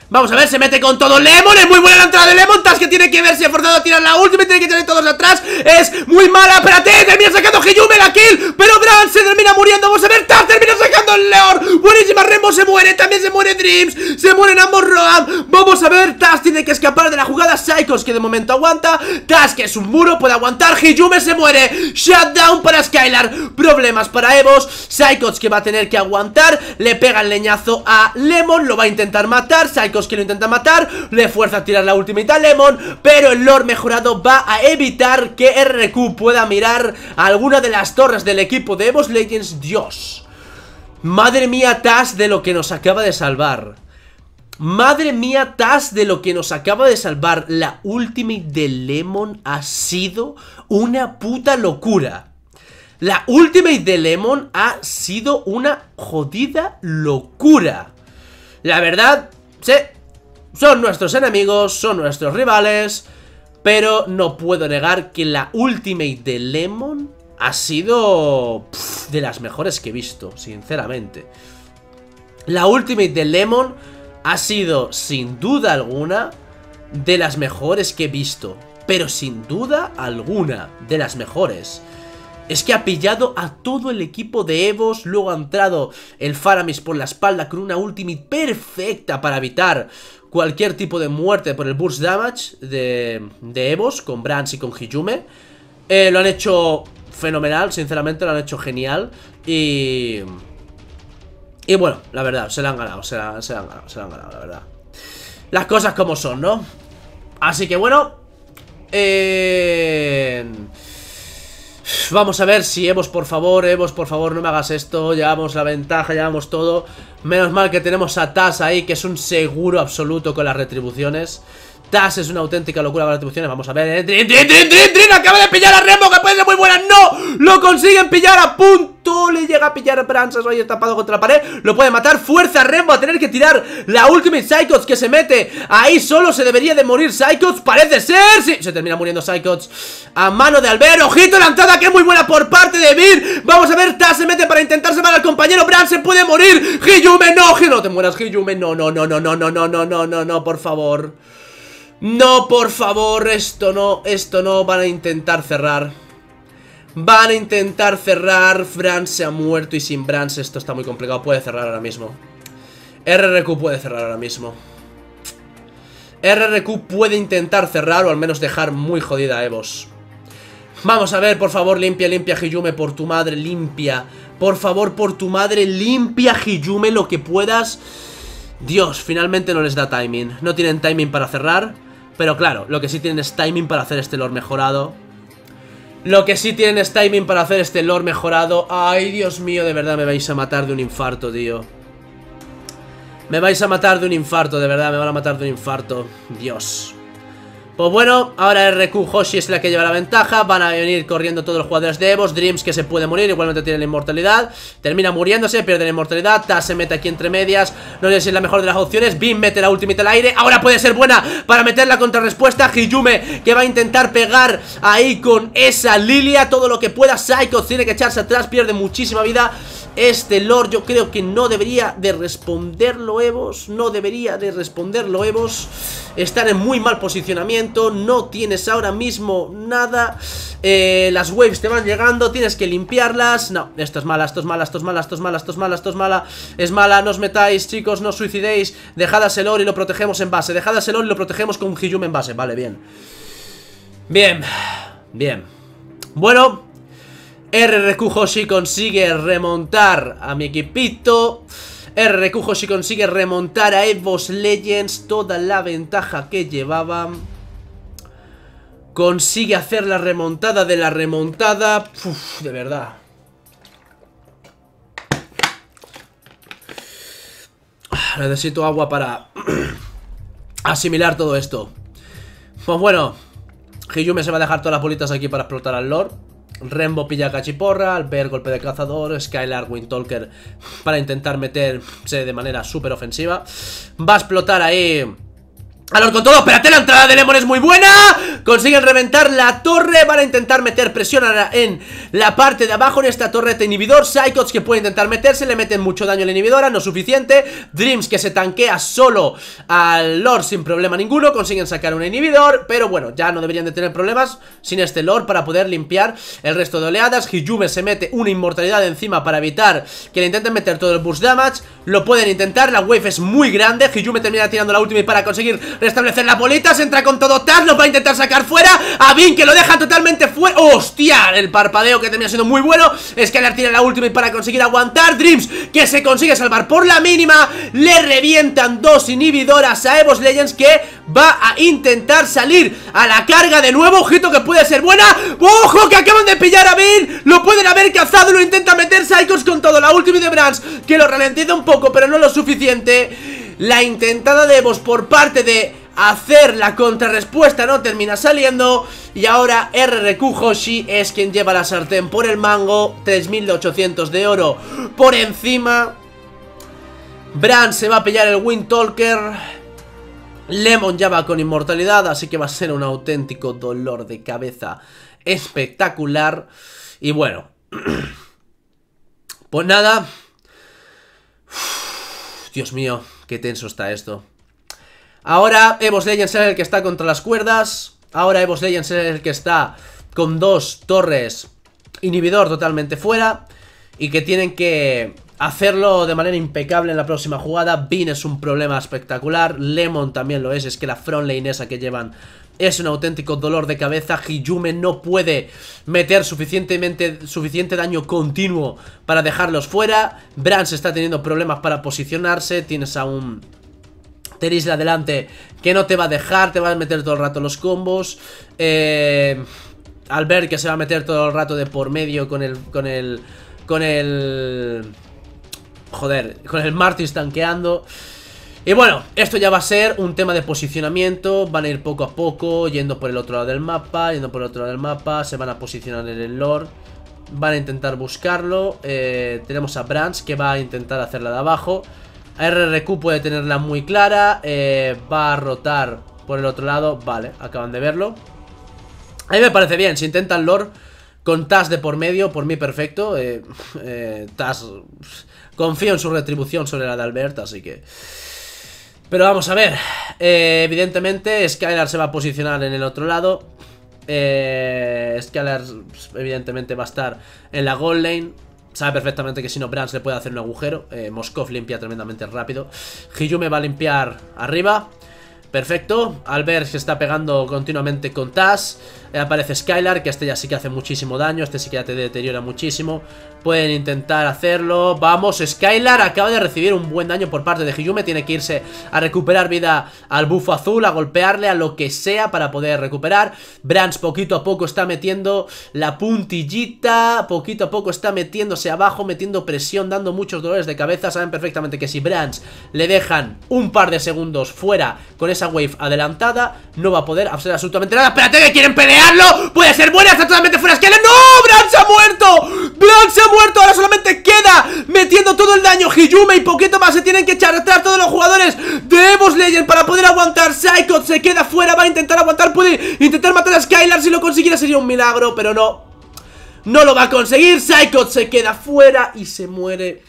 Vamos a ver, se mete con todo Lemon. Es muy buena la entrada de Lemon. Tas que tiene que verse forzado a tirar la última y tiene que tener todos atrás. Es muy mala, espérate, termina sacando Hiyume la kill, pero Bran se termina muriendo. Vamos a ver, Tas termina sacando el Leor. Buenísima, Rembo se muere, también se muere Dreams. Se mueren ambos Roam. Vamos a ver, Tas tiene que escapar de la jugada. Psychos que de momento aguanta. Tas que es un muro, puede aguantar. Hiyume se muere. Shutdown para Skylar. Problemas para Evos. Psychos que va a tener que aguantar. Le pega el leñazo a Lemon, lo va a intentar matar. Psychos que lo intenta matar, le fuerza a tirar la ultimate a Lemon, pero el Lord mejorado va a evitar que R Q pueda mirar a alguna de las torres del equipo de Evos Legends. Dios, madre mía, Tas de lo que nos acaba de salvar. Madre mía, Tas de lo que nos acaba de salvar. La ultimate de Lemon ha sido una puta locura. La ultimate de Lemon ha sido una jodida locura. La verdad, sí, son nuestros enemigos, son nuestros rivales, pero no puedo negar que la ultimate de Lemon ha sido pff, de las mejores que he visto, sinceramente. La ultimate de Lemon ha sido, sin duda alguna, de las mejores que he visto. Pero sin duda alguna, de las mejores. Es que ha pillado a todo el equipo de Evos. Luego ha entrado el Faramis por la espalda con una ultimate perfecta para evitar cualquier tipo de muerte por el burst damage de, de Evos, con Brans y con Hiyume. eh, Lo han hecho fenomenal, sinceramente lo han hecho genial. Y... Y bueno, la verdad, se la han ganado, se la, se la han ganado, se la han ganado, la verdad. Las cosas como son, ¿no? Así que bueno, eh... vamos a ver si Evos, por favor, Evos, por favor, no me hagas esto. Llevamos la ventaja, llevamos todo. Menos mal que tenemos a Tas ahí, que es un seguro absoluto con las retribuciones. Tas es una auténtica locura con las retribuciones. Vamos a ver, eh. Dream, Dream, Dream, Dream, Dream. Acaba de pillar a Rembo, que puede ser muy buena. ¡No! Lo consiguen pillar a punto. Le llega a pillar a Branches hoy tapado contra la pared. Lo puede matar. Fuerza a Rembo a tener que tirar la ultimate Psychots, que se mete ahí solo. Se debería de morir Psychots, parece ser. Sí, se termina muriendo Psychots a mano de Albert. Ojito la entrada, que es muy buena por parte de Vir. Vamos a ver, Tas se mete para intentar salvar al compañero. Bran se puede morir. Hiyume, no, no te mueras, Hiyume. No, no, no, no, no, no, no, no, no, no, no, por favor. No, por favor, esto no, esto no. Van a intentar cerrar. Van a intentar cerrar. Bran se ha muerto y sin Bran esto está muy complicado. Puede cerrar ahora mismo. R R Q puede cerrar ahora mismo. R R Q puede intentar cerrar o al menos dejar muy jodida a Evos. Vamos a ver, por favor, limpia, limpia Hiyume, por tu madre, limpia. Por favor, por tu madre, limpia Hiyume lo que puedas. Dios, finalmente no les da timing. No tienen timing para cerrar. Pero claro, lo que sí tienen es timing para hacer este lore mejorado. Lo que sí tienen es timing para hacer este lore mejorado. Ay, Dios mío, de verdad me vais a matar de un infarto, tío. Me vais a matar de un infarto, de verdad, me van a matar de un infarto. Dios. Pues bueno, ahora R Q Hoshi es la que lleva la ventaja. Van a venir corriendo todos los jugadores de Evos. Dreams que se puede morir, igualmente tiene la inmortalidad. Termina muriéndose, pierde la inmortalidad. Tas se mete aquí entre medias. No sé si es la mejor de las opciones. Beam mete la ultimate al aire. Ahora puede ser buena para meter la contrarrespuesta. Hiyume que va a intentar pegar ahí con esa Lilia todo lo que pueda. Psycho tiene que echarse atrás, pierde muchísima vida. Este Lord yo creo que no debería de responderlo Evos. No debería de responderlo Evos. Están en muy mal posicionamiento. No tienes ahora mismo nada. eh, Las waves te van llegando. Tienes que limpiarlas. No, esto es mala, esto es mala, esto es mala, esto es mala, esto es mala, esto es mala. Es mala, no os metáis, chicos, no os suicidéis. Dejad a Selor y lo protegemos en base. Dejad a Selor y lo protegemos con Hiyume en base. Vale, bien. Bien, bien. Bueno, R R Q Hoshi consigue remontar a mi equipito. R R Q Hoshi consigue remontar a Evos Legends toda la ventaja que llevaban. Consigue hacer la remontada de la remontada. Uf, de verdad. Necesito agua para asimilar todo esto. Pues bueno, Hiyume se va a dejar todas las bolitas aquí para explotar al Lord. Rembo pilla cachiporra, Albert golpe de cazador, Skylar Windtalker para intentar meterse de manera súper ofensiva. Va a explotar ahí a Lord con todo. Espérate, la entrada de Lemon es muy buena. consiguen reventar la torre. Van a intentar meter presión en la parte de abajo, en esta torreta inhibidor. Psychots que puede intentar meterse, le meten mucho daño a la inhibidora, no suficiente. Dreams que se tanquea solo al Lord sin problema ninguno, consiguen sacar un inhibidor, pero bueno, ya no deberían de tener problemas sin este Lord para poder limpiar el resto de oleadas. Hiyume se mete una inmortalidad encima para evitar que le intenten meter todo el burst damage. Lo pueden intentar, la wave es muy grande. Hiyume termina tirando la última y para conseguir restablecer las bolitas, se entra con todo Taz, los va a intentar sacar fuera. A Bin que lo deja totalmente fuera. ¡Hostia! El parpadeo que termina siendo muy bueno. Skylar tira la última y para conseguir aguantar. Dreams que se consigue salvar por la mínima. Le revientan dos inhibidoras a Evos Legends, que va a intentar salir a la carga de nuevo. Ojito que puede ser buena. ¡Ojo! Que acaban de pillar a Bin. Lo pueden haber cazado. Lo intenta meter Psychos con todo. La última de Brands que lo ralentiza un poco, pero no lo suficiente. La intentada de Evos por parte de hacer la contrarrespuesta no termina saliendo. Y ahora R R Q Hoshi es quien lleva la sartén por el mango. Tres mil ochocientos de oro por encima. Bran se va a pillar el Windtalker. Lemon ya va con inmortalidad, así que va a ser un auténtico dolor de cabeza espectacular. Y bueno, pues nada. Uf, Dios mío, qué tenso está esto. Ahora Evos Legends es el que está contra las cuerdas. Ahora Evos Legends es el que está con dos torres inhibidor totalmente fuera, y que tienen que hacerlo de manera impecable en la próxima jugada. Bin es un problema espectacular, Lemon también lo es. Es que la front lane esa que llevan es un auténtico dolor de cabeza. Hiyume no puede meter suficientemente suficiente daño continuo para dejarlos fuera. Brands está teniendo problemas para posicionarse. Tienes a un Terisla adelante que no te va a dejar, te va a meter todo el rato los combos. Eh, Albert que se va a meter todo el rato de por medio con el... Con el... Con el... Joder, con el Martis tanqueando. Y bueno, esto ya va a ser un tema de posicionamiento. Van a ir poco a poco, yendo por el otro lado del mapa, yendo por el otro lado del mapa. Se van a posicionar en el Lord. Van a intentar buscarlo. eh, Tenemos a Brands que va a intentar hacerla de abajo. R R Q puede tenerla muy clara. eh, Va a rotar por el otro lado. Vale, acaban de verlo. A mí me parece bien, si intentan Lord con Taz de por medio, por mí perfecto. eh, eh, Taz, confío en su retribución sobre la de Albert, así que... Pero vamos a ver. eh, Evidentemente Skylar se va a posicionar en el otro lado. eh, Skylar evidentemente va a estar en la gold lane. Sabe perfectamente que si no Brands le puede hacer un agujero. eh, Moskov limpia tremendamente rápido. Hiyume va a limpiar arriba. Perfecto, Albert se está pegando continuamente con Taz. eh, Aparece Skylar, que este ya sí que hace muchísimo daño. Este sí que ya te deteriora muchísimo. Pueden intentar hacerlo. Vamos, Skylar acaba de recibir un buen daño por parte de Hiyume. Tiene que irse a recuperar vida al bufo azul, a golpearle, a lo que sea para poder recuperar. Brands poquito a poco está metiendo la puntillita. Poquito a poco está metiéndose abajo, metiendo presión, dando muchos dolores de cabeza. Saben perfectamente que si Brands le dejan un par de segundos fuera con esa wave adelantada, no va a poder hacer absolutamente nada. ¡Espérate que quieren pelearlo! ¡Puede ser buena! ¡Está totalmente fuera! ¡Skylar! ¡No! ¡Brands ha muerto! ¡Brands se ha muerto! Ahora solamente queda metiendo todo el daño Hiyume y poquito más. Se tienen que echar atrás todos los jugadores de Evos Legends para poder aguantar. Psycho se queda fuera, va a intentar aguantar. Puede intentar matar a Skylar. Si lo consiguiera sería un milagro, pero no. No lo va a conseguir. Psycho se queda fuera y se muere.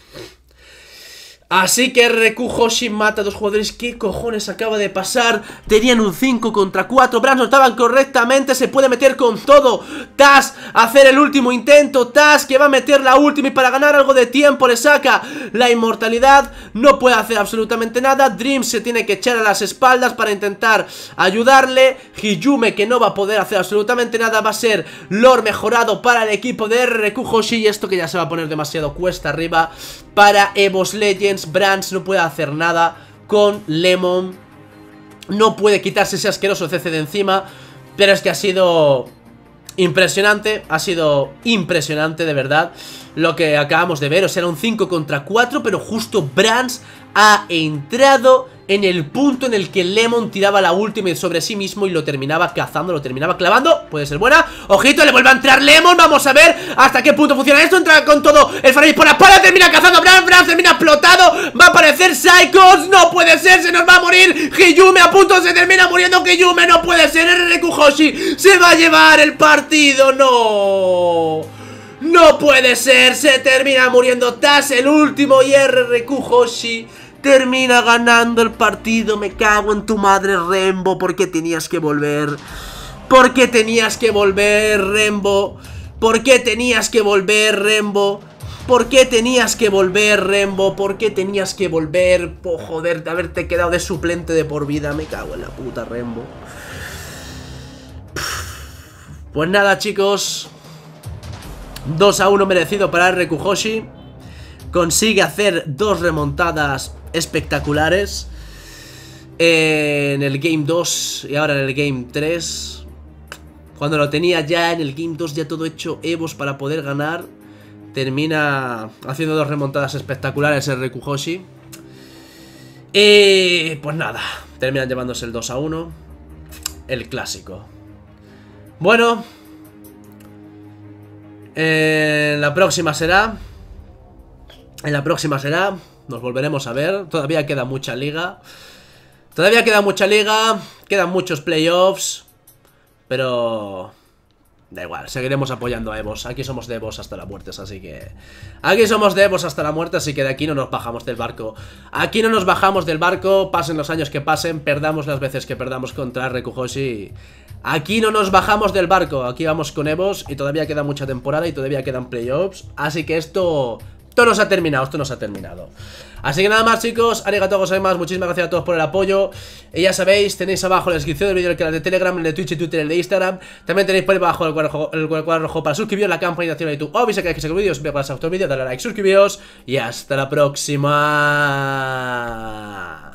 Así que R R Q Hoshi mata a dos jugadores. ¿Qué cojones acaba de pasar? Tenían un cinco contra cuatro. Brands no estaban correctamente. Se puede meter con todo. Taz hacer el último intento. Taz que va a meter la última y para ganar algo de tiempo le saca la inmortalidad. No puede hacer absolutamente nada. Dream se tiene que echar a las espaldas para intentar ayudarle. Hiyume que no va a poder hacer absolutamente nada. Va a ser Lord mejorado para el equipo de R R Q Hoshi. Y esto que ya se va a poner demasiado cuesta arriba para Evos Legends. Brands no puede hacer nada con Lemon. No puede quitarse ese asqueroso C C de encima. Pero es que ha sido impresionante. Ha sido impresionante de verdad lo que acabamos de ver. O sea, era un cinco contra cuatro, pero justo Brands ha entrado en el punto en el que Lemon tiraba la ultimate sobre sí mismo y lo terminaba cazando, lo terminaba clavando. Puede ser buena. Ojito, le vuelve a entrar Lemon. Vamos a ver hasta qué punto funciona esto. Entra con todo el Farage por la espalda, termina cazando a Bran. Bran termina explotado. Va a aparecer Psychos. No puede ser, se nos va a morir Hiyume. A punto se termina muriendo Hiyume. No puede ser, R R Q Hoshi se va a llevar el partido. No, no puede ser, se termina muriendo Taz el último y R R Q Hoshi termina ganando el partido. Me cago en tu madre, Rembo. ¿Por qué tenías que volver? ¿Por qué tenías que volver, Rembo? ¿Por qué tenías que volver, Rembo? ¿Por qué tenías que volver, Rembo? ¿Por qué tenías que volver? Oh, joder, de haberte quedado de suplente de por vida. Me cago en la puta, Rembo. Pues nada, chicos, dos a uno merecido para R Q Hoshi. Consigue hacer dos remontadas espectaculares en el Game dos y ahora en el Game tres. Cuando lo tenía ya en el Game dos ya todo hecho Evos para poder ganar, termina haciendo dos remontadas espectaculares R Q Hoshi. Y pues nada, terminan llevándose el dos a uno, el clásico. Bueno, en la próxima será En la próxima será Nos volveremos a ver. Todavía queda mucha liga Todavía queda mucha liga Quedan muchos playoffs, pero da igual, seguiremos apoyando a Evos. Aquí somos de Evos hasta la muerte, así que Aquí somos de Evos hasta la muerte, así que de aquí no nos bajamos del barco. Aquí no nos bajamos del barco. Pasen los años que pasen, perdamos las veces que perdamos contra R Q Hoshi, aquí no nos bajamos del barco. Aquí vamos con Evos y todavía queda mucha temporada y todavía quedan playoffs. Así que esto... Esto nos ha terminado, esto nos ha terminado. Así que nada más, chicos, arigatou gozaimasu, muchísimas gracias a todos por el apoyo. Y ya sabéis, tenéis abajo en la descripción del vídeo el canal de Telegram, el de Twitch, el de Twitter, el de Instagram. También tenéis por abajo el cuadro, el cuadro rojo para suscribiros, la campanita de YouTube. O si queréis que se vídeos, para el vídeo, dale a like, suscribiros y hasta la próxima.